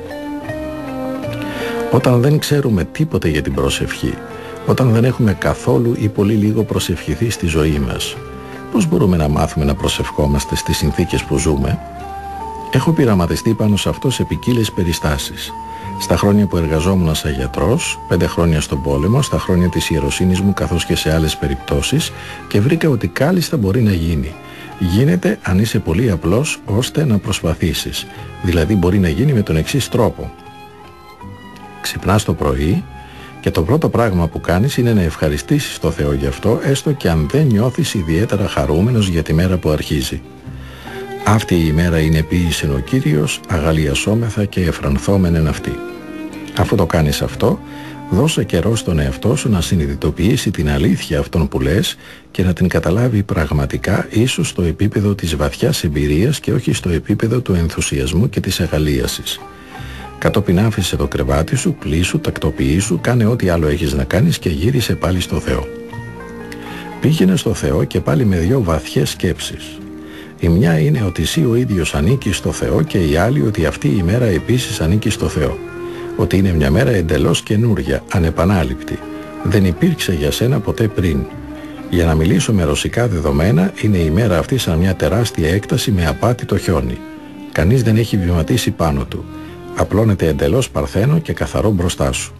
Όταν δεν ξέρουμε τίποτε για την προσευχή, όταν δεν έχουμε καθόλου ή πολύ λίγο προσευχηθεί στη ζωή μας, πώς μπορούμε να μάθουμε να προσευχόμαστε στις συνθήκες που ζούμε? Έχω πειραματιστεί πάνω σε αυτό σε ποικίλες περιστάσεις. Στα χρόνια που εργαζόμουν σαν γιατρός, πέντε χρόνια στον πόλεμο, στα χρόνια της ιεροσύνης μου καθώς και σε άλλες περιπτώσεις, και βρήκα ότι κάλλιστα μπορεί να γίνει. Γίνεται αν είσαι πολύ απλός ώστε να προσπαθήσεις. Δηλαδή μπορεί να γίνει με τον εξής τρόπο. Ξυπνάς το πρωί και το πρώτο πράγμα που κάνεις είναι να ευχαριστήσεις το Θεό γι' αυτό, έστω και αν δεν νιώθεις ιδιαίτερα χαρούμενος για τη μέρα που αρχίζει. Αυτή η ημέρα είναι ποιήσεν ο Κύριος, αγαλιασόμεθα και εφρανθόμεν εν αυτή. Αφού το κάνεις αυτό, δώσε καιρό στον εαυτό σου να συνειδητοποιήσει την αλήθεια αυτών που λες και να την καταλάβει πραγματικά, ίσως στο επίπεδο της βαθιάς εμπειρίας και όχι στο επίπεδο του ενθουσιασμού και της αγαλίασης. Κατόπιν άφησε το κρεβάτι σου, πλήσου, τακτοποιήσου, κάνε ό,τι άλλο έχεις να κάνεις και γύρισε πάλι στο Θεό. Πήγαινε στο Θεό και πάλι με δυο βαθιές σκέψεις. Η μια είναι ότι εσύ ο ίδιος ανήκεις στο Θεό και η άλλη ότι αυτή η μέρα επίσης ανήκει στο Θεό. Ότι είναι μια μέρα εντελώς καινούρια, ανεπανάληπτη. Δεν υπήρξε για σένα ποτέ πριν. Για να μιλήσω με ρωσικά δεδομένα, είναι η μέρα αυτή σαν μια τεράστια έκταση με απάτητο χιόνι. Κανείς δεν έχει βηματίσει πάνω του. Απλώνεται εντελώς παρθένο και καθαρό μπροστά σου.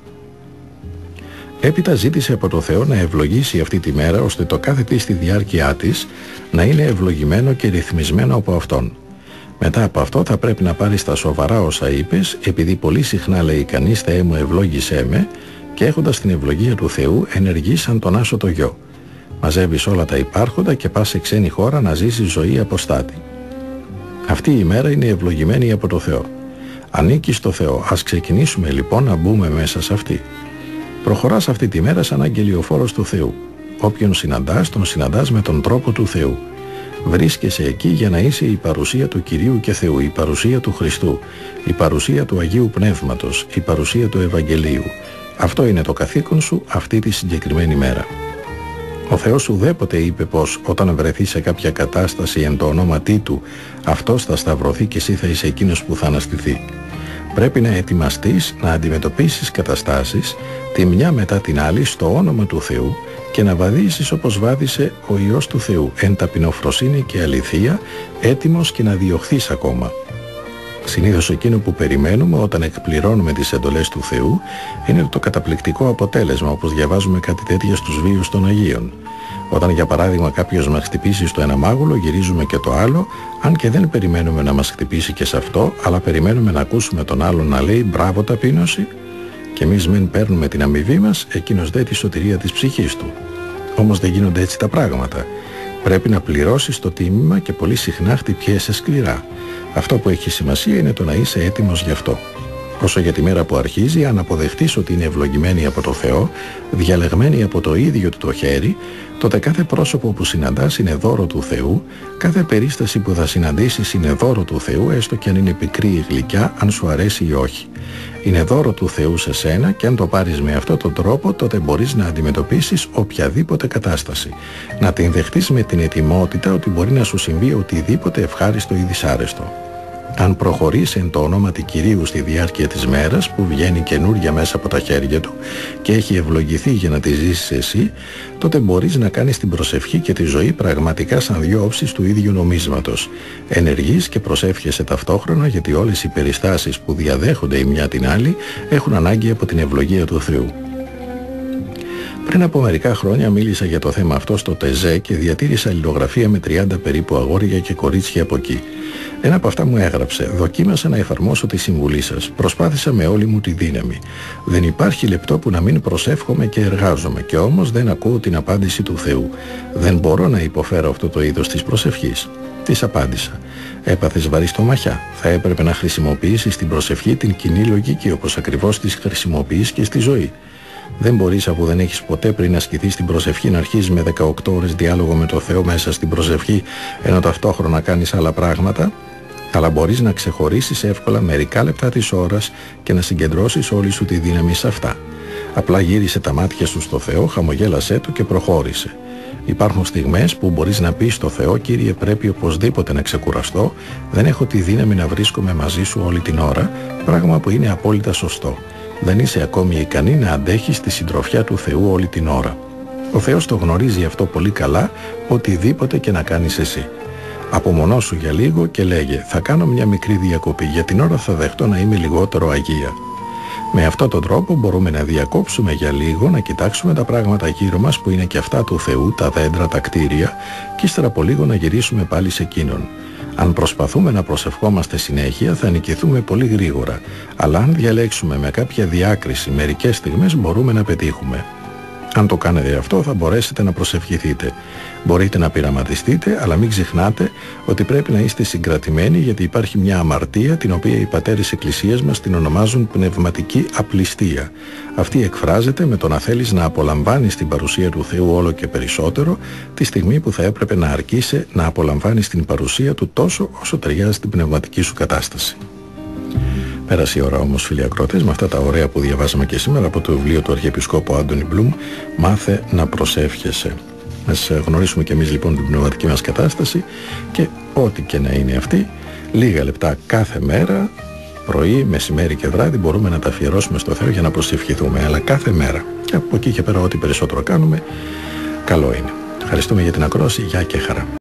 Έπειτα ζήτησε από το Θεό να ευλογήσει αυτή τη μέρα, ώστε το κάθε τι στη διάρκεια της να είναι ευλογημένο και ρυθμισμένο από Αυτόν. Μετά από αυτό θα πρέπει να πάρεις τα σοβαρά όσα είπες, επειδή πολύ συχνά λέει κανείς «Θεέ μου ευλόγησέ με», και έχοντας την ευλογία του Θεού ενεργείς σαν τον άσο το γιο. Μαζεύεις όλα τα υπάρχοντα και πας σε ξένη χώρα να ζήσεις ζωή αποστάτη. Αυτή η μέρα είναι ευλογημένη από το Θεό. Ανήκει στο Θεό. Ας ξεκινήσουμε λοιπόν να μπούμε μέσα σε αυτή. Προχωράς αυτή τη μέρα σαν αγγελιοφόρος του Θεού. Όποιον συναντάς, τον συναντάς με τον τρόπο του Θεού. Βρίσκεσαι εκεί για να είσαι η παρουσία του Κυρίου και Θεού, η παρουσία του Χριστού, η παρουσία του Αγίου Πνεύματος, η παρουσία του Ευαγγελίου. Αυτό είναι το καθήκον σου αυτή τη συγκεκριμένη μέρα. Ο Θεός ουδέποτε είπε πως όταν βρεθεί σε κάποια κατάσταση εν το ονόματί Του, αυτός θα σταυρωθεί και εσύ θα είσαι εκείνος που θα αναστηθεί. Πρέπει να ετοιμαστείς να αντιμετωπίσεις καταστάσεις τη μια μετά την άλλη στο όνομα του Θεού και να βαδίσεις όπως βάδισε ο Υιός του Θεού, εν ταπεινοφροσύνη και αληθεία, έτοιμος και να διωχθείς ακόμα. Συνήθως εκείνο που περιμένουμε όταν εκπληρώνουμε τις εντολές του Θεού είναι το καταπληκτικό αποτέλεσμα, όπως διαβάζουμε κάτι τέτοια στους βίους των Αγίων. Όταν για παράδειγμα κάποιος μας χτυπήσει στο ένα μάγουλο, γυρίζουμε και το άλλο, αν και δεν περιμένουμε να μας χτυπήσει και σε αυτό, αλλά περιμένουμε να ακούσουμε τον άλλον να λέει «Μπράβο ταπείνωση», και εμείς μεν παίρνουμε την αμοιβή μας, εκείνος δε τη σωτηρία της ψυχής του. Όμως δεν γίνονται έτσι τα πράγματα. Πρέπει να πληρώσεις το τίμημα και πολύ συχνά χτυπιέσαι σκληρά. Αυτό που έχει σημασία είναι το να είσαι έτοιμος γι' αυτό. Όσο για τη μέρα που αρχίζει, αν αποδεχτείς ότι είναι ευλογημένη από το Θεό, διαλεγμένη από το ίδιο του το χέρι, τότε κάθε πρόσωπο που συναντάς είναι δώρο του Θεού, κάθε περίσταση που θα συναντήσεις είναι δώρο του Θεού, έστω και αν είναι πικρή ή γλυκιά, αν σου αρέσει ή όχι. Είναι δώρο του Θεού σε σένα και αν το πάρεις με αυτόν τον τρόπο, τότε μπορείς να αντιμετωπίσεις οποιαδήποτε κατάσταση. Να την δεχτείς με την ετοιμότητα ότι μπορεί να σου συμβεί οτιδήποτε ευχάριστο ή δυσάρεστο. Αν προχωρείς εν το ονόματι Κυρίου στη διάρκεια της μέρας που βγαίνει καινούρια μέσα από τα χέρια Του και έχει ευλογηθεί για να τη ζήσεις εσύ, τότε μπορείς να κάνεις την προσευχή και τη ζωή πραγματικά σαν δυο όψεις του ίδιου νομίσματος. Ενεργείς και προσεύχεσαι ταυτόχρονα, γιατί όλες οι περιστάσεις που διαδέχονται η μια την άλλη έχουν ανάγκη από την ευλογία του Θεού. Πριν από μερικά χρόνια μίλησα για το θέμα αυτό στο ΤΕΖΕ και διατήρησα αλληλογραφία με τριάντα περίπου αγόρια και κορίτσια από εκεί. Ένα από αυτά μου έγραψε: «Δοκίμασα να εφαρμόσω τη συμβουλή σας. Προσπάθησα με όλη μου τη δύναμη. Δεν υπάρχει λεπτό που να μην προσεύχομαι και εργάζομαι, και όμως δεν ακούω την απάντηση του Θεού. Δεν μπορώ να υποφέρω αυτό το είδος της προσευχής». Της απάντησα: «Έπαθες βαρύ στομαχιά. Θα έπρεπε να χρησιμοποιήσεις την προσευχή την κοινή λογική, όπως ακριβώς της χρησιμοποιείς και στη ζωή. Δεν μπορείς, αφού δεν έχεις ποτέ πριν ασκηθείς την προσευχή, να αρχίσεις με δεκαοκτώ ώρες διάλογο με το Θεό μέσα στην προσευχή, ενώ ταυτόχρονα κάνεις άλλα πράγματα. Αλλά μπορείς να ξεχωρίσεις εύκολα μερικά λεπτά της ώρας και να συγκεντρώσεις όλη σου τη δύναμη σε αυτά. Απλά γύρισε τα μάτια σου στο Θεό, χαμογέλασέ Του και προχώρησε. Υπάρχουν στιγμές που μπορείς να πεις στο Θεό: «Κύριε, πρέπει οπωσδήποτε να ξεκουραστώ, δεν έχω τη δύναμη να βρίσκομαι μαζί σου όλη την ώρα», πράγμα που είναι απόλυτα σωστό. Δεν είσαι ακόμη ικανή να αντέχεις τη συντροφιά του Θεού όλη την ώρα. Ο Θεός το γνωρίζει αυτό πολύ καλά, οτιδήποτε και να κάνεις εσύ. Απομονώσου για λίγο και λέγε: «Θα κάνω μια μικρή διακοπή, για την ώρα θα δεχτώ να είμαι λιγότερο αγία». Με αυτόν τον τρόπο μπορούμε να διακόψουμε για λίγο, να κοιτάξουμε τα πράγματα γύρω μας που είναι και αυτά του Θεού, τα δέντρα, τα κτίρια, και ύστερα από λίγο να γυρίσουμε πάλι σε Εκείνον. Αν προσπαθούμε να προσευχόμαστε συνέχεια, θα νικηθούμε πολύ γρήγορα, αλλά αν διαλέξουμε με κάποια διάκριση μερικές στιγμές, μπορούμε να πετύχουμε. Αν το κάνετε αυτό, θα μπορέσετε να προσευχηθείτε. Μπορείτε να πειραματιστείτε, αλλά μην ξεχνάτε ότι πρέπει να είστε συγκρατημένοι, γιατί υπάρχει μια αμαρτία την οποία οι πατέρες Εκκλησίας μας την ονομάζουν πνευματική απληστία. Αυτή εκφράζεται με το να θέλεις να απολαμβάνεις την παρουσία του Θεού όλο και περισσότερο, τη στιγμή που θα έπρεπε να αρκείσαι να απολαμβάνεις την παρουσία Του τόσο όσο ταιριάζει στην πνευματική σου κατάσταση. Πέρασε η ώρα όμως, φίλοι ακροατές, με αυτά τα ωραία που διαβάσαμε και σήμερα από το βιβλίο του Αρχιεπισκόπου Άντονι Μπλουμ, «Μάθε να προσεύχεσαι». Ας γνωρίσουμε και εμείς λοιπόν την πνευματική μας κατάσταση και ό,τι και να είναι αυτή, λίγα λεπτά κάθε μέρα, πρωί, μεσημέρι και βράδυ, μπορούμε να τα αφιερώσουμε στο Θεό για να προσευχηθούμε, αλλά κάθε μέρα. Και από εκεί και πέρα ό,τι περισσότερο κάνουμε, καλό είναι. Ευχαριστούμε για την ακρόαση. Γεια και χαρά.